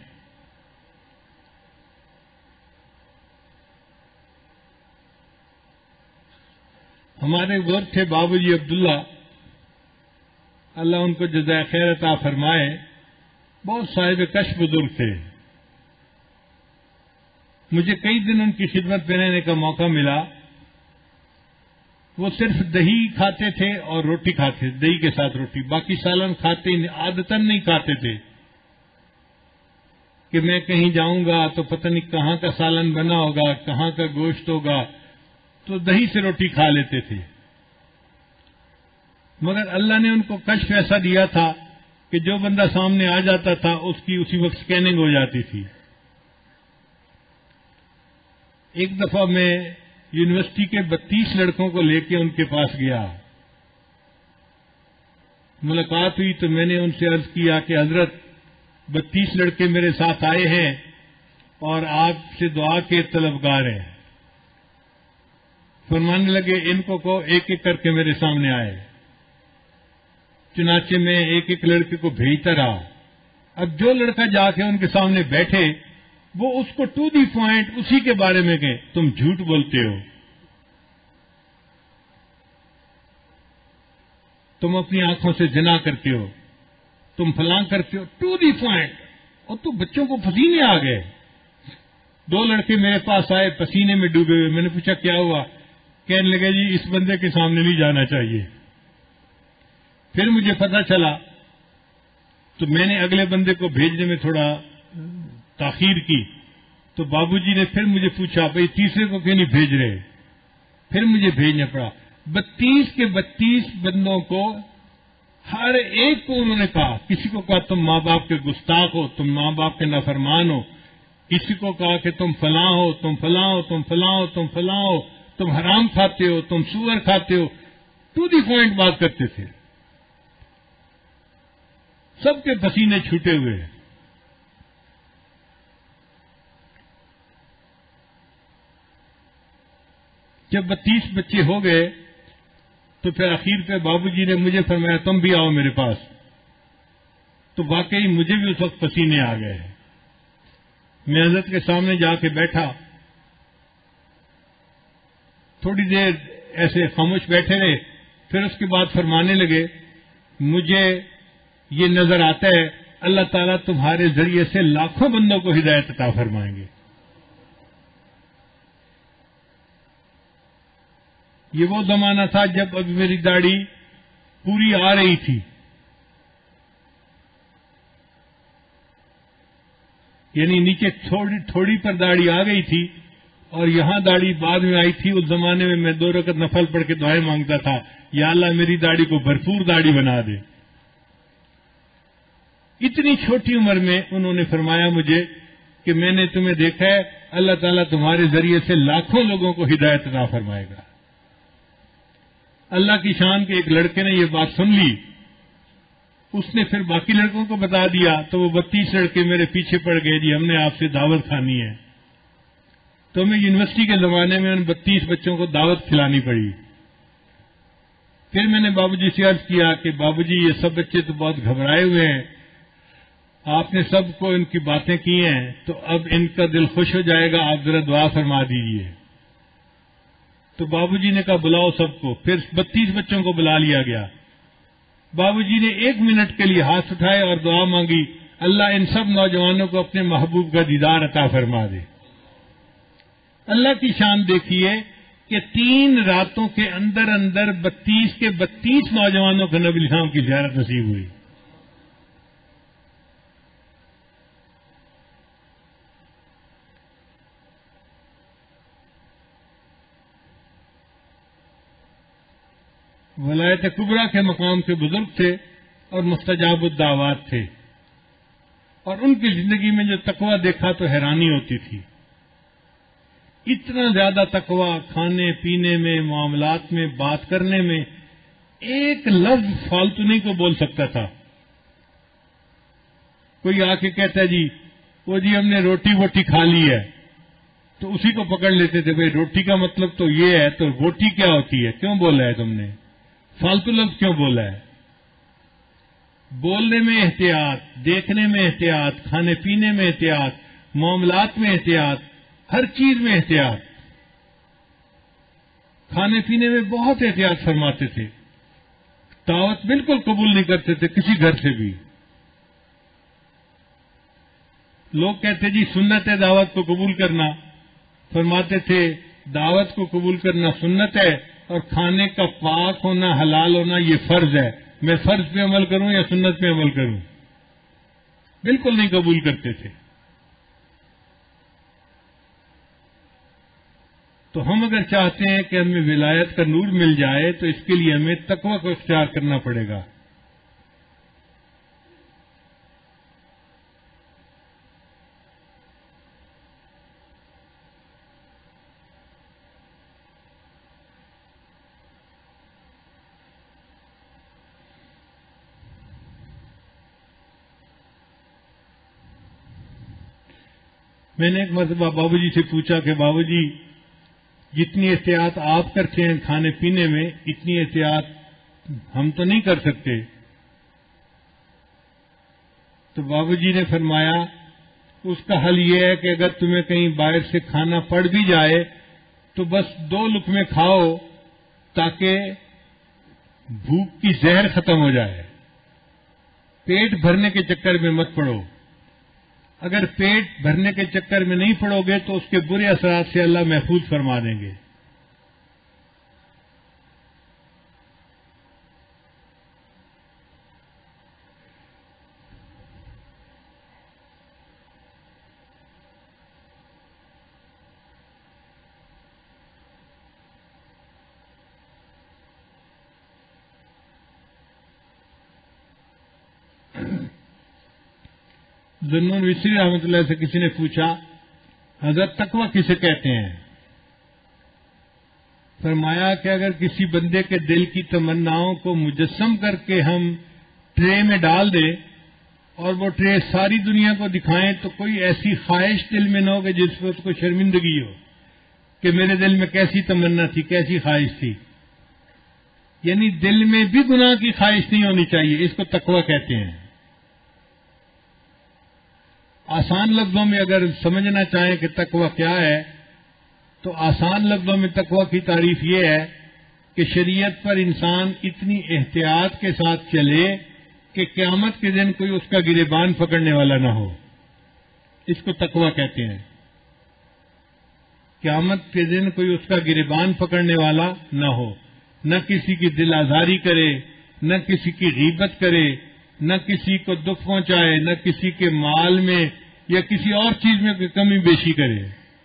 ہمارے بزرگ تھے بابو جی عبداللہ، اللہ ان کو جزائے خیر عطا فرمائے، بہت صاحب کشف بزرگ تھے۔ مجھے کئی دن ان کی خدمت میں رہنے کا موقع ملا۔ وہ صرف دہی کھاتے تھے اور روٹی کھاتے تھے، دہی کے ساتھ روٹی، باقی سالن کھاتے عادتاً نہیں کھاتے تھے کہ میں کہیں جاؤں گا تو پتہ نہیں کہاں کا سالن بنا ہوگا، کہاں کا گوشت ہوگا، تو دہی سے روٹی کھا لیتے تھے۔ مگر اللہ نے ان کو کشف ایسا دیا تھا کہ جو بندہ سامنے آ جاتا تھا اس کی اسی وقت سکیننگ ہو جاتی تھی۔ ایک دفعہ میں یونیورسٹی کے 32 لڑکوں کو لے کے ان کے پاس گیا، ملاقات ہوئی تو میں نے ان سے عرض کیا کہ حضرت 32 لڑکے میرے ساتھ آئے ہیں اور آپ سے دعا کے طلبگار ہیں۔ فرمانے لگے ان کو کہو ایک ایک کر کے میرے سامنے آئے۔ چنانچہ میں ایک ایک لڑکے کو بھیجتا رہا۔ اب جو لڑکا جا کے ان کے سامنے بیٹھے وہ اس کو ٹو دی پوائنٹ اسی کے بارے میں کہ تم جھوٹ بولتے ہو، تم اپنی آنکھوں سے زنا کرتے ہو، تم فلاں کرتے ہو، ٹو دی پوائنٹ۔ اور تو بچوں کو پسینے آ گئے۔ 2 لڑکے میرے پاس آئے پسینے میں ڈوبے ہوئے۔ میں نے پوچھا کیا ہوا؟ کہنے لگے جی اس بندے کے سامنے نہیں جانا چاہیے۔ پھر مجھے پتہ چلا تو میں نے اگلے بندے کو بھیجنے میں تھوڑا تاخیر کی، تو بابو جی نے پھر مجھے پوچھا بھئی تیسرے کو کیوں نہیں بھیج رہے؟ پھر مجھے بھیجنا پڑا۔ 32 کے 32 بندوں کو ہر ایک کو انہوں نے کہا، کسی کو کہا تم ماں باپ کے گستاخ ہو، تم ماں باپ کے نافرمان ہو، کسی کو کہا کہ تم فلاں ہو، تم فلاں ہو، تم فلاں ہو، تم فلاں ہو، تم حرام کھاتے ہو، تم سور کھاتے ہو، ٹو دی پوائنٹ بات کرتے تھے۔ سب کے پسینے چھوٹے ہوئے. جب 32 بچے ہو گئے تو پھر آخر پہ بابو جی نے مجھے فرمایا تم بھی آؤ میرے پاس. تو واقعی مجھے بھی اس وقت پسینے آ گئے. میں حضرت کے سامنے جا کے بیٹھا, تھوڑی دیر ایسے خاموش بیٹھے رہے, پھر اس کے بعد فرمانے لگے مجھے یہ نظر آتا ہے اللہ تعالیٰ تمہارے ذریعے سے لاکھوں بندوں کو ہدایت عطا فرمائیں گے. یہ وہ زمانہ تھا جب ابھی میری داڑھی پوری آ رہی تھی. یعنی نیچے تھوڑی پر داڑھی آ گئی تھی اور یہاں داڑھی بعد میں آئی تھی. اس زمانے میں 2 رکعت نفل پڑھ کے دعائیں مانگتا تھا, یا اللہ میری داڑھی کو بھرپور داڑھی بنا دے. اتنی چھوٹی عمر میں انہوں نے فرمایا مجھے کہ میں نے تمہیں دیکھا ہے, اللہ تعالیٰ تمہارے ذریعے سے لاکھوں لوگوں کو ہدایت عطا فرمائے گا. اللہ کی شان کے ایک لڑکے نے یہ بات سن لی, اس نے پھر باقی لڑکوں کو بتا دیا, تو وہ 32 لڑکے میرے پیچھے پڑ گئے, جی ہم نے آپ سے دعوت کھانی ہے. تو میں یونیورسٹی کے زمانے میں ان 32 بچوں کو دعوت کھلانی پڑی. پھر میں نے بابو جی سے عرض کیا کہ بابو جی یہ سب بچے تو بہت گھبرائے ہوئے ہیں, آپ نے سب کو ان کی باتیں کی ہیں, تو اب ان کا دل خوش ہو جائے گا, آپ ذرا دعا فرما دیجیے. تو بابو جی نے کہا بلاؤ سب کو. پھر 32 بچوں کو بلا لیا گیا. بابو جی نے 1 منٹ کے لیے ہاتھ اٹھائے اور دعا مانگی, اللہ ان سب نوجوانوں کو اپنے محبوب کا دیدار عطا فرما دے. اللہ کی شان دیکھیے کہ 3 راتوں کے اندر 32 کے 32 نوجوانوں کو نبی الاسلام کی زیارت نصیب ہوئی. ولایت کبریٰ کے مقام کے بزرگ تھے اور مستجاب الدعوات تھے, اور ان کی زندگی میں جو تقویٰ دیکھا تو حیرانی ہوتی تھی. اتنا زیادہ تقویٰ کھانے پینے میں, معاملات میں, بات کرنے میں, ایک لفظ فالتو نہیں کو بول سکتا تھا. کوئی آ کے کہتا ہے جی وہ جی ہم نے روٹی ووٹی کھا لی ہے, تو اسی کو پکڑ لیتے تھے, بھائی روٹی کا مطلب تو یہ ہے, تو روٹی کیا ہوتی ہے, کیوں بولا ہے تم نے, فالتو لفظ کیوں بولا ہے. بولنے میں احتیاط, دیکھنے میں احتیاط, کھانے پینے میں احتیاط, معاملات میں احتیاط, ہر چیز میں احتیاط. کھانے پینے میں بہت احتیاط فرماتے تھے. دعوت بالکل قبول نہیں کرتے تھے کسی گھر سے بھی. لوگ کہتے جی سنت ہے دعوت کو قبول کرنا, فرماتے تھے دعوت کو قبول کرنا سنت ہے, اور کھانے کا پاک ہونا, حلال ہونا یہ فرض ہے. میں فرض پہ عمل کروں یا سنت پہ عمل کروں, بالکل نہیں قبول کرتے تھے. تو ہم اگر چاہتے ہیں کہ ہمیں ولایت کا نور مل جائے تو اس کے لیے ہمیں تقویٰ کو اختیار کرنا پڑے گا. میں نے ایک مرتبہ بابو جی سے پوچھا کہ بابو جی جتنی احتیاط آپ کرتے ہیں کھانے پینے میں, اتنی احتیاط ہم تو نہیں کر سکتے. تو بابو جی نے فرمایا اس کا حل یہ ہے کہ اگر تمہیں کہیں باہر سے کھانا پڑ بھی جائے تو بس 2 لقمے کھاؤ تاکہ بھوک کی زہر ختم ہو جائے. پیٹ بھرنے کے چکر میں مت پڑو. اگر پیٹ بھرنے کے چکر میں نہیں پڑو گے تو اس کے برے اثرات سے اللہ محفوظ فرما دیں گے. ذنون وسری رحمۃ اللہ سے کسی نے پوچھا حضرت تقویٰ کسے کہتے ہیں؟ فرمایا کہ اگر کسی بندے کے دل کی تمناؤں کو مجسم کر کے ہم ٹرے میں ڈال دیں اور وہ ٹرے ساری دنیا کو دکھائیں تو کوئی ایسی خواہش دل میں نہ ہو کہ جس پر اس کو شرمندگی ہو کہ میرے دل میں کیسی تمنا تھی، کیسی خواہش تھی. یعنی دل میں بھی گناہ کی خواہش نہیں ہونی چاہیے. اس کو تقویٰ کہتے ہیں. آسان لفظوں میں اگر سمجھنا چاہیں کہ تقویٰ کیا ہے تو آسان لفظوں میں تقویٰ کی تعریف یہ ہے کہ شریعت پر انسان اتنی احتیاط کے ساتھ چلے کہ قیامت کے دن کوئی اس کا گریبان پکڑنے والا نہ ہو. اس کو تقویٰ کہتے ہیں. قیامت کے دن کوئی اس کا گریبان پکڑنے والا نہ ہو، نہ کسی کی دل آزاری کرے، نہ کسی کی غیبت کرے، نہ کسی کو دکھ پہنچائے، نہ کسی کے مال میں یا کسی اور چیز میں کوئی کمی بیشی کرے.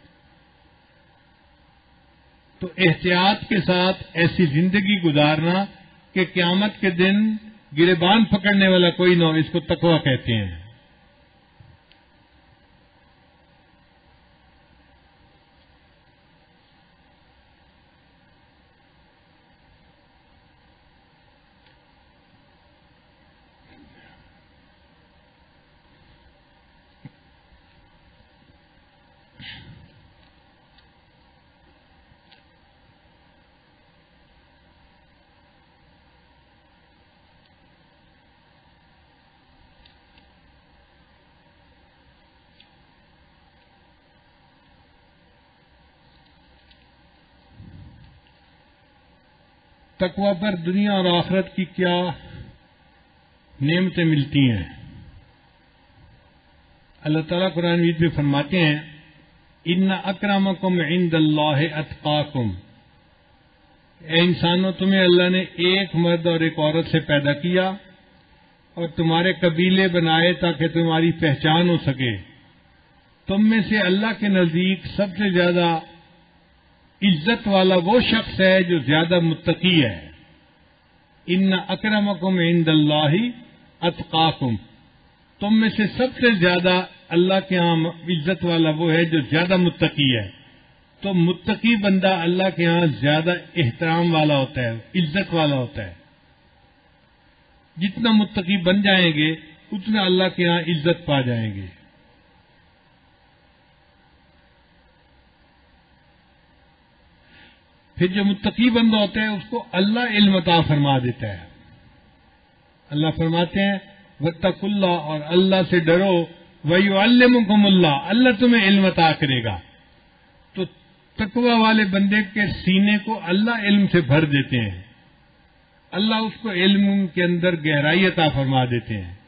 تو احتیاط کے ساتھ ایسی زندگی گزارنا کہ قیامت کے دن گریبان پکڑنے والا کوئی نہ ہو، اس کو تقویٰ کہتے ہیں. تقویٰ پر دنیا اور آخرت کی کیا نعمتیں ملتی ہیں. اللہ تعالیٰ قرآن مجید میں فرماتے ہیں ان اکرمکم عند اللہ اتقاکم. اے انسانوں، تمہیں اللہ نے ایک مرد اور ایک عورت سے پیدا کیا اور تمہارے قبیلے بنائے تاکہ تمہاری پہچان ہو سکے. تم میں سے اللہ کے نزدیک سب سے زیادہ عزت والا وہ شخص ہے جو زیادہ متقی ہے. ان اکرمکم عند اللہ اتقاکم. تم میں سے سب سے زیادہ اللہ کے ہاں عزت والا وہ ہے جو زیادہ متقی ہے. تو متقی بندہ اللہ کے ہاں زیادہ احترام والا ہوتا ہے، عزت والا ہوتا ہے. جتنا متقی بن جائیں گے اتنا اللہ کے ہاں عزت پا جائیں گے. پھر جو متقی بندہ ہوتا ہے اس کو اللہ علم عطا فرما دیتا ہے. اللہ فرماتے ہیں واتقوا اللہ، اور اللہ سے ڈرو، وَيُعَلِّمُكُمُ اللَّهُ، اللہ تمہیں علم عطا کرے گا. تو تقوی والے بندے کے سینے کو اللہ علم سے بھر دیتے ہیں. اللہ اس کو علم کے اندر گہرائی عطا فرما دیتے ہیں.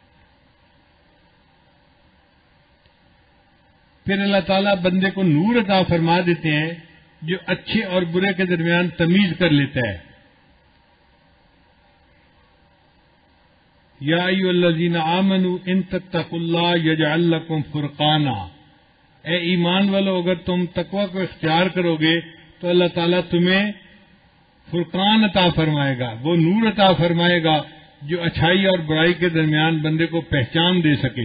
پھر اللہ تعالیٰ بندے کو نور عطا فرما دیتے ہیں جو اچھے اور برے کے درمیان تمیز کر لیتا ہے. یا ایھا الذین آمنوا ان تتقوا اللہ یجعل لکم فرقانا. اے ایمان والو، اگر تم تقوی کو اختیار کرو گے تو اللہ تعالیٰ تمہیں فرقان عطا فرمائے گا، وہ نور عطا فرمائے گا جو اچھائی اور برائی کے درمیان بندے کو پہچان دے سکے.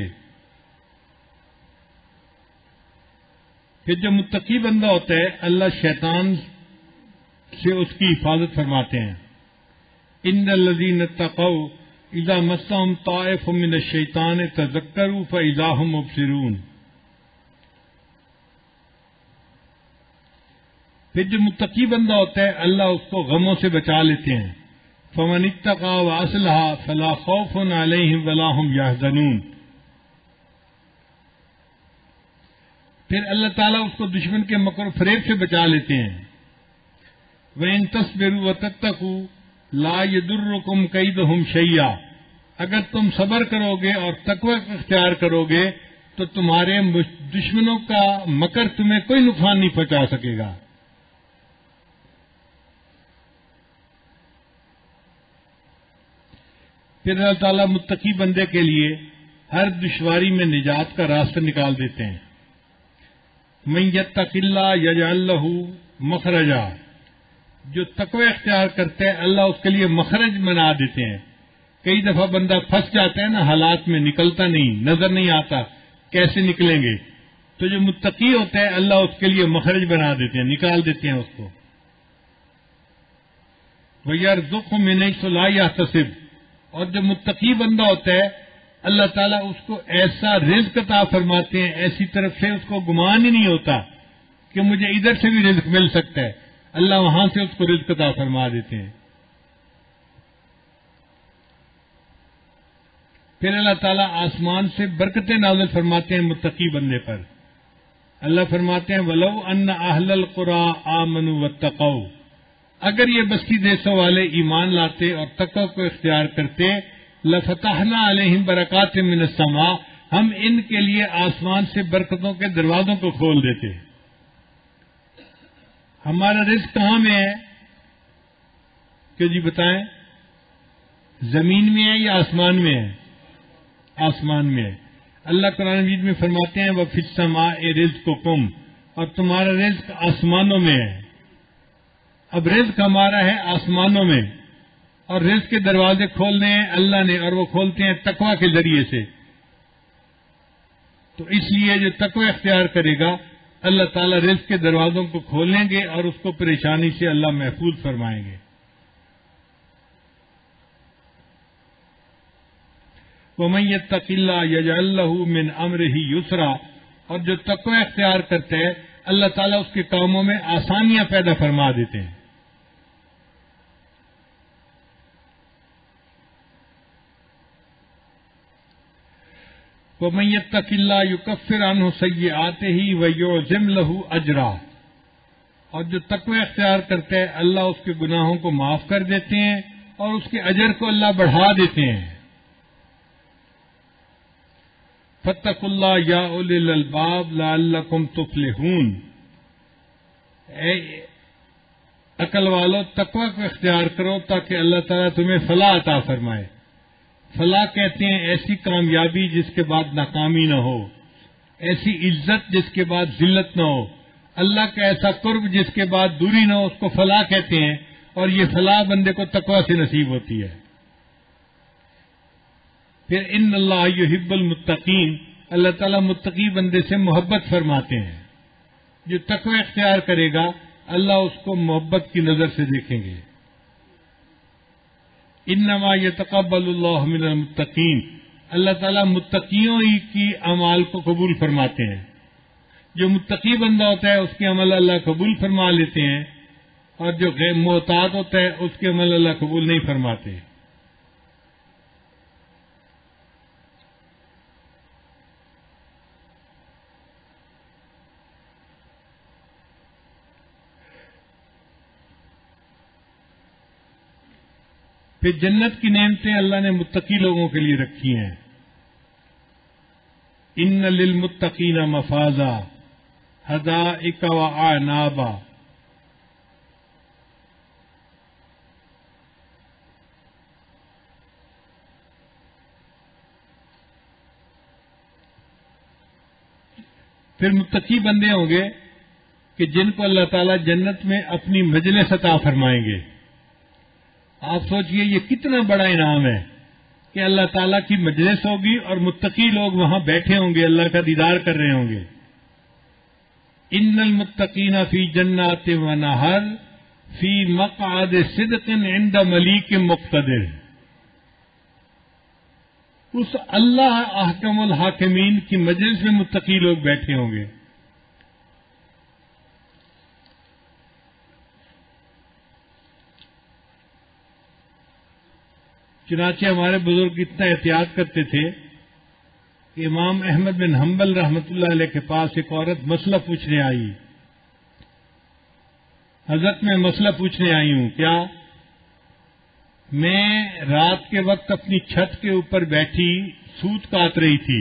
پھر جو متقی بندہ ہوتا ہے اللہ شیطان سے اس کی حفاظت فرماتے ہیں. ان الذین اتقوا اذا مسهم طائف من الشیطان تذکروا فاذا هم مبصرون. پھر جو متقی بندہ ہوتا ہے اللہ اس کو غموں سے بچا لیتے ہیں. فمن اتقى واصلح فلا خوف علیہم ولا هم يحزنون. پھر اللہ تعالیٰ اس کو دشمن کے مکر و فریب سے بچا لیتے ہیں. وَإِن تَصْبِرُوا وَتَتَّقُوا لَا يَضُرُّكُمْ كَيْدُهُمْ شَيْئًا. اگر تم صبر کرو گے اور تقوی اختیار کرو گے تو تمہارے دشمنوں کا مکر تمہیں کوئی نقصان نہیں پہنچا سکے گا. پھر اللہ تعالیٰ متقی بندے کے لیے ہر دشواری میں نجات کا راستہ نکال دیتے ہیں. من یتق اللہ یجعل لہ مخرجا. جو تقوی اختیار کرتے ہیں اللہ اس کے لیے مخرج بنا دیتے ہیں. کئی دفعہ بندہ پھنس جاتا ہے نا، حالات میں نکلتا نہیں، نظر نہیں آتا کیسے نکلیں گے. تو جو متقی ہوتا ہے اللہ اس کے لیے مخرج بنا دیتے ہیں، نکال دیتے ہیں اس کو. وَيَرْزُقْهُ مِنْ حَيْثُ لَا يَحْتَسِبُ. اور جو متقی بندہ ہوتا ہے اللہ تعالیٰ اس کو ایسا رزق عطا فرماتے ہیں، ایسی طرف سے اس کو گمان ہی نہیں ہوتا کہ مجھے ادھر سے بھی رزق مل سکتا ہے، اللہ وہاں سے اس کو رزق عطا فرما دیتے ہیں۔ پھر اللہ تعالیٰ آسمان سے برکتیں نازل فرماتے ہیں متقی بندے پر۔ اللہ فرماتے ہیں وَلَوْ أَنَّ أَهْلَ الْقُرَىٰ آمَنُوا وَاتَّقَوْا، اگر یہ بستی دیسوں والے ایمان لاتے اور تقوی کو اختیار کرتے، لَفَتَحْنَا عَلَيْهِمْ بَرَكَاتٍ مِّنَ السَّمَاءِ، ہم ان کے لیے آسمان سے برکتوں کے دروازوں کو کھول دیتے۔ ہمارا رزق کہاں میں ہے کہ جی بتائیں، زمین میں ہے یا آسمان میں ہے؟ آسمان میں ہے۔ اللہ قرآن مجید میں فرماتے ہیں وَفِي السَّمَاءِ رِزْقُكُمْ، اور تمہارا رزق آسمانوں میں ہے۔ اب رزق ہمارا ہے آسمانوں میں، اور رزق کے دروازے کھولنے ہیں اللہ نے، اور وہ کھولتے ہیں تقوی کے ذریعے سے۔ تو اس لیے جو تقوی اختیار کرے گا اللہ تعالیٰ رزق کے دروازوں کو کھولیں گے اور اس کو پریشانی سے اللہ محفوظ فرمائیں گے۔ وَمَن يَتَّقِ اللَّهَ يَجْعَل لَّهُ مِنْ أَمْرِهِ يُسْرًا، اور جو تقوی اختیار کرتے ہیں اللہ تعالیٰ اس کے کاموں میں آسانیاں پیدا فرما دیتے ہیں۔ وَمَن يَتَّقِ اللَّهَ يُكَفِّرْ عَنْهُ سَيِّئَاتِهِ وَيُعْظِمْ لَهُ أَجْرًا، اور جو تقوی اختیار کرتے ہیں اللہ اس کے گناہوں کو معاف کر دیتے ہیں اور اس کے اجر کو اللہ بڑھا دیتے ہیں۔ فَاتَّقُوا اللَّهَ يَا أُولِي الْأَلْبَابِ لَعَلَّكُمْ تُفْلِحُونَ، اے عقل والو تقوی کو اختیار کرو تاکہ اللہ تعالیٰ تمہیں فلاح عطا فرمائے۔ فلاح کہتے ہیں ایسی کامیابی جس کے بعد ناکامی نہ ہو، ایسی عزت جس کے بعد ذلت نہ ہو، اللہ کا ایسا قرب جس کے بعد دوری نہ ہو، اس کو فلاح کہتے ہیں، اور یہ فلاح بندے کو تقوی سے نصیب ہوتی ہے۔ پھر ان اللہ یحب المتقین، اللہ تعالیٰ متقی بندے سے محبت فرماتے ہیں۔ جو تقوی اختیار کرے گا اللہ اس کو محبت کی نظر سے دیکھیں گے۔ انما یتقبل اللہ من المتقین، اللہ تعالیٰ متقیوں ہی کی اعمال کو قبول فرماتے ہیں۔ جو متقی بندہ ہوتا ہے اس کے عمل اللہ قبول فرما لیتے ہیں، اور جو غیر محتاط ہوتا ہے اس کے عمل اللہ قبول نہیں فرماتے۔ پھر جنت کی نعمتیں اللہ نے متقی لوگوں کے لیے رکھی ہیں۔ ان للمتقین مفازا حدائق واعنابا، پھر متقی بندے ہوں گے کہ جن کو اللہ تعالیٰ جنت میں اپنی مجلس عطا فرمائیں گے۔ آپ سوچئے یہ کتنا بڑا انعام ہے کہ اللہ تعالیٰ کی مجلس ہوگی اور متقی لوگ وہاں بیٹھے ہوں گے، اللہ کا دیدار کر رہے ہوں گے۔ ان المتقین فی جنات و نہر فی مقعد صدق عند ملیک مقتدر، اس اللہ احکم الحاکمین کی مجلس میں متقی لوگ بیٹھے ہوں گے۔ چنانچہ ہمارے بزرگ اتنا احتیاط کرتے تھے کہ امام احمد بن حنبل رحمۃ اللہ علیہ کے پاس ایک عورت مسئلہ پوچھنے آئی۔ حضرت میں مسئلہ پوچھنے آئی ہوں، کیا؟ میں رات کے وقت اپنی چھت کے اوپر بیٹھی سوت کاٹ رہی تھی،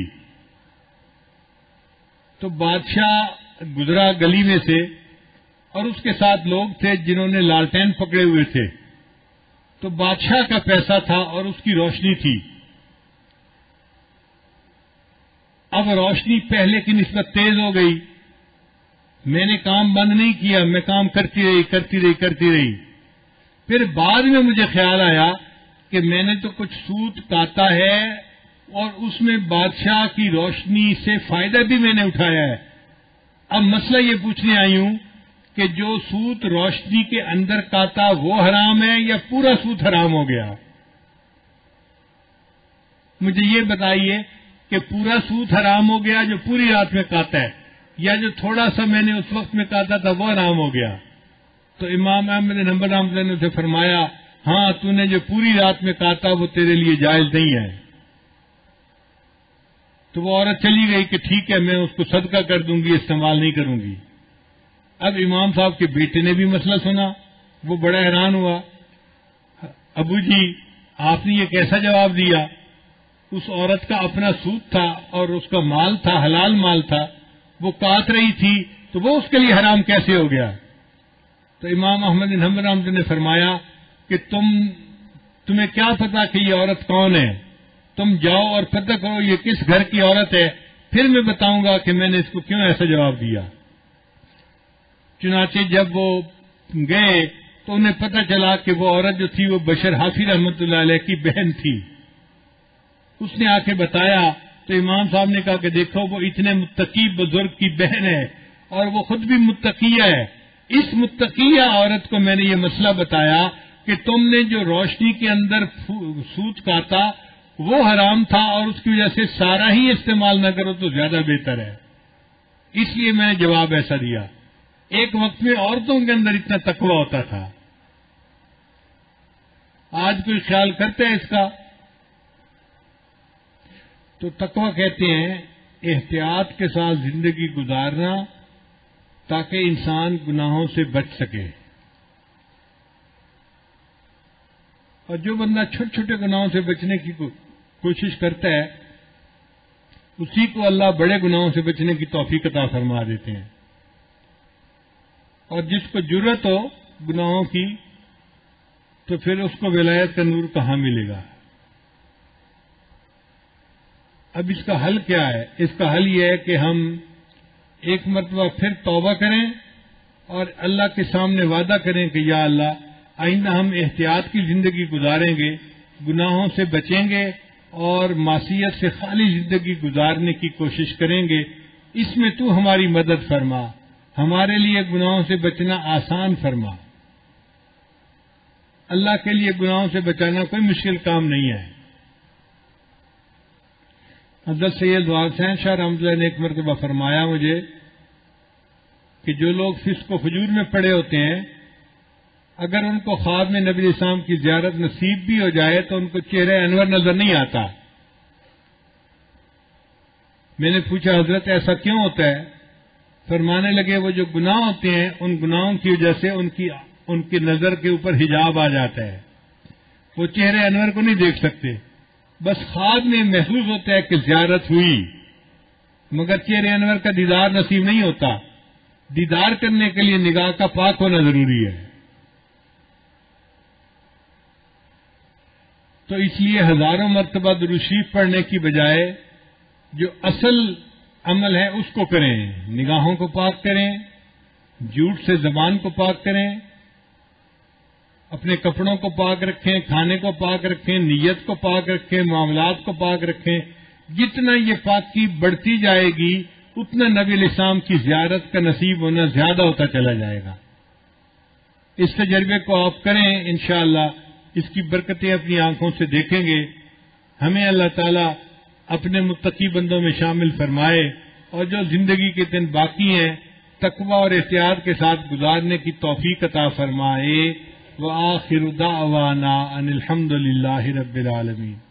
تو بادشاہ گزرا گلی میں سے اور اس کے ساتھ لوگ تھے جنہوں نے لالٹین پکڑے ہوئے تھے، تو بادشاہ کا پیسہ تھا اور اس کی روشنی تھی۔ اب روشنی پہلے کی نسبت تیز ہو گئی، میں نے کام بند نہیں کیا، میں کام کرتی رہی۔ پھر بعد میں مجھے خیال آیا کہ میں نے تو کچھ سوت کاتا ہے اور اس میں بادشاہ کی روشنی سے فائدہ بھی میں نے اٹھایا ہے۔ اب مسئلہ یہ پوچھنے آئی ہوں کہ جو سوت روشنی کے اندر کاتا وہ حرام ہے یا پورا سوت حرام ہو گیا؟ مجھے یہ بتائیے کہ پورا سود حرام ہو گیا جو پوری رات میں کاتا ہے، یا جو تھوڑا سا میں نے اس وقت میں کاتا تھا وہ حرام ہو گیا؟ تو امام احمد بن حنبل رحمۃ اللہ نے اسے فرمایا، ہاں تو نے جو پوری رات میں کاتا وہ تیرے لیے جائز نہیں ہے۔ تو وہ عورت چلی گئی کہ ٹھیک ہے میں اس کو صدقہ کر دوں گی، استعمال نہیں کروں گی۔ اب امام صاحب کے بیٹے نے بھی مسئلہ سنا، وہ بڑا حیران ہوا، ابو جی آپ نے یہ کیسا جواب دیا؟ اس عورت کا اپنا سود تھا اور اس کا مال تھا، حلال مال تھا، وہ کاٹ رہی تھی تو وہ اس کے لیے حرام کیسے ہو گیا؟ تو امام احمد بن حنبل رحمۃ اللہ نے فرمایا کہ تمہیں کیا پتا کہ یہ عورت کون ہے؟ تم جاؤ اور پتہ کرو یہ کس گھر کی عورت ہے، پھر میں بتاؤں گا کہ میں نے اس کو کیوں ایسا جواب دیا۔ چنانچہ جب وہ گئے تو انہیں پتہ چلا کہ وہ عورت جو تھی وہ بشر حافظ رحمۃ اللہ علیہ کی بہن تھی۔ اس نے آ کے بتایا تو امام صاحب نے کہا کہ دیکھو وہ اتنے متقی بزرگ کی بہن ہے اور وہ خود بھی متقیہ ہے۔ اس متقیہ عورت کو میں نے یہ مسئلہ بتایا کہ تم نے جو روشنی کے اندر سود کاتا وہ حرام تھا اور اس کی وجہ سے سارا ہی استعمال نہ کرو تو زیادہ بہتر ہے، اس لیے میں نے جواب ایسا دیا۔ ایک وقت میں عورتوں کے اندر اتنا تقوی ہوتا تھا، آج کوئی خیال کرتے ہیں اس کا؟ تو تقوی کہتے ہیں احتیاط کے ساتھ زندگی گزارنا تاکہ انسان گناہوں سے بچ سکے، اور جو بندہ چھوٹے چھوٹے گناہوں سے بچنے کی کوشش کرتا ہے اسی کو اللہ بڑے گناہوں سے بچنے کی توفیق عطا فرما دیتے ہیں، اور جس کو جرأت ہو گناہوں کی تو پھر اس کو ولایت کا نور کہاں ملے گا؟ اب اس کا حل کیا ہے؟ اس کا حل یہ ہے کہ ہم ایک مرتبہ پھر توبہ کریں اور اللہ کے سامنے وعدہ کریں کہ یا اللہ آئندہ ہم احتیاط کی زندگی گزاریں گے، گناہوں سے بچیں گے اور معصیت سے خالی زندگی گزارنے کی کوشش کریں گے۔ اس میں تو ہماری مدد فرما، ہمارے لیے گناہوں سے بچنا آسان فرما۔ اللہ کے لیے گناہوں سے بچانا کوئی مشکل کام نہیں ہے۔ حضرت سید وہاب حسین شاہ رحمۃ اللہ نے ایک مرتبہ فرمایا مجھے کہ جو لوگ فسق و فجور میں پڑے ہوتے ہیں اگر ان کو خواب میں نبی اسلام کی زیارت نصیب بھی ہو جائے تو ان کو چہرہ انور نظر نہیں آتا۔ میں نے پوچھا حضرت ایسا کیوں ہوتا ہے؟ فرمانے لگے وہ جو گناہ ہوتے ہیں ان گناہوں کی وجہ سے ان کی نظر کے اوپر حجاب آ جاتا ہے، وہ چہرے انور کو نہیں دیکھ سکتے، بس خواب میں محسوس ہوتا ہے کہ زیارت ہوئی مگر چہرے انور کا دیدار نصیب نہیں ہوتا۔ دیدار کرنے کے لیے نگاہ کا پاک ہونا ضروری ہے۔ تو اس لیے ہزاروں مرتبہ درود شریف پڑھنے کی بجائے جو اصل عمل ہے اس کو کریں، نگاہوں کو پاک کریں، جھوٹ سے زبان کو پاک کریں، اپنے کپڑوں کو پاک رکھیں، کھانے کو پاک رکھیں، نیت کو پاک رکھیں، معاملات کو پاک رکھیں۔ جتنا یہ پاکی بڑھتی جائے گی اتنا نبی علیہ السلام کی زیارت کا نصیب ہونا زیادہ ہوتا چلا جائے گا۔ اس تجربے کو آپ کریں، انشاءاللہ اس کی برکتیں اپنی آنکھوں سے دیکھیں گے۔ ہمیں اللہ تعالیٰ اپنے متقی بندوں میں شامل فرمائے اور جو زندگی کے دن باقی ہیں تقوی اور احتیاط کے ساتھ گزارنے کی توفیق عطا فرمائے۔ وآخر دعوانا ان الحمد للہ رب العالمین۔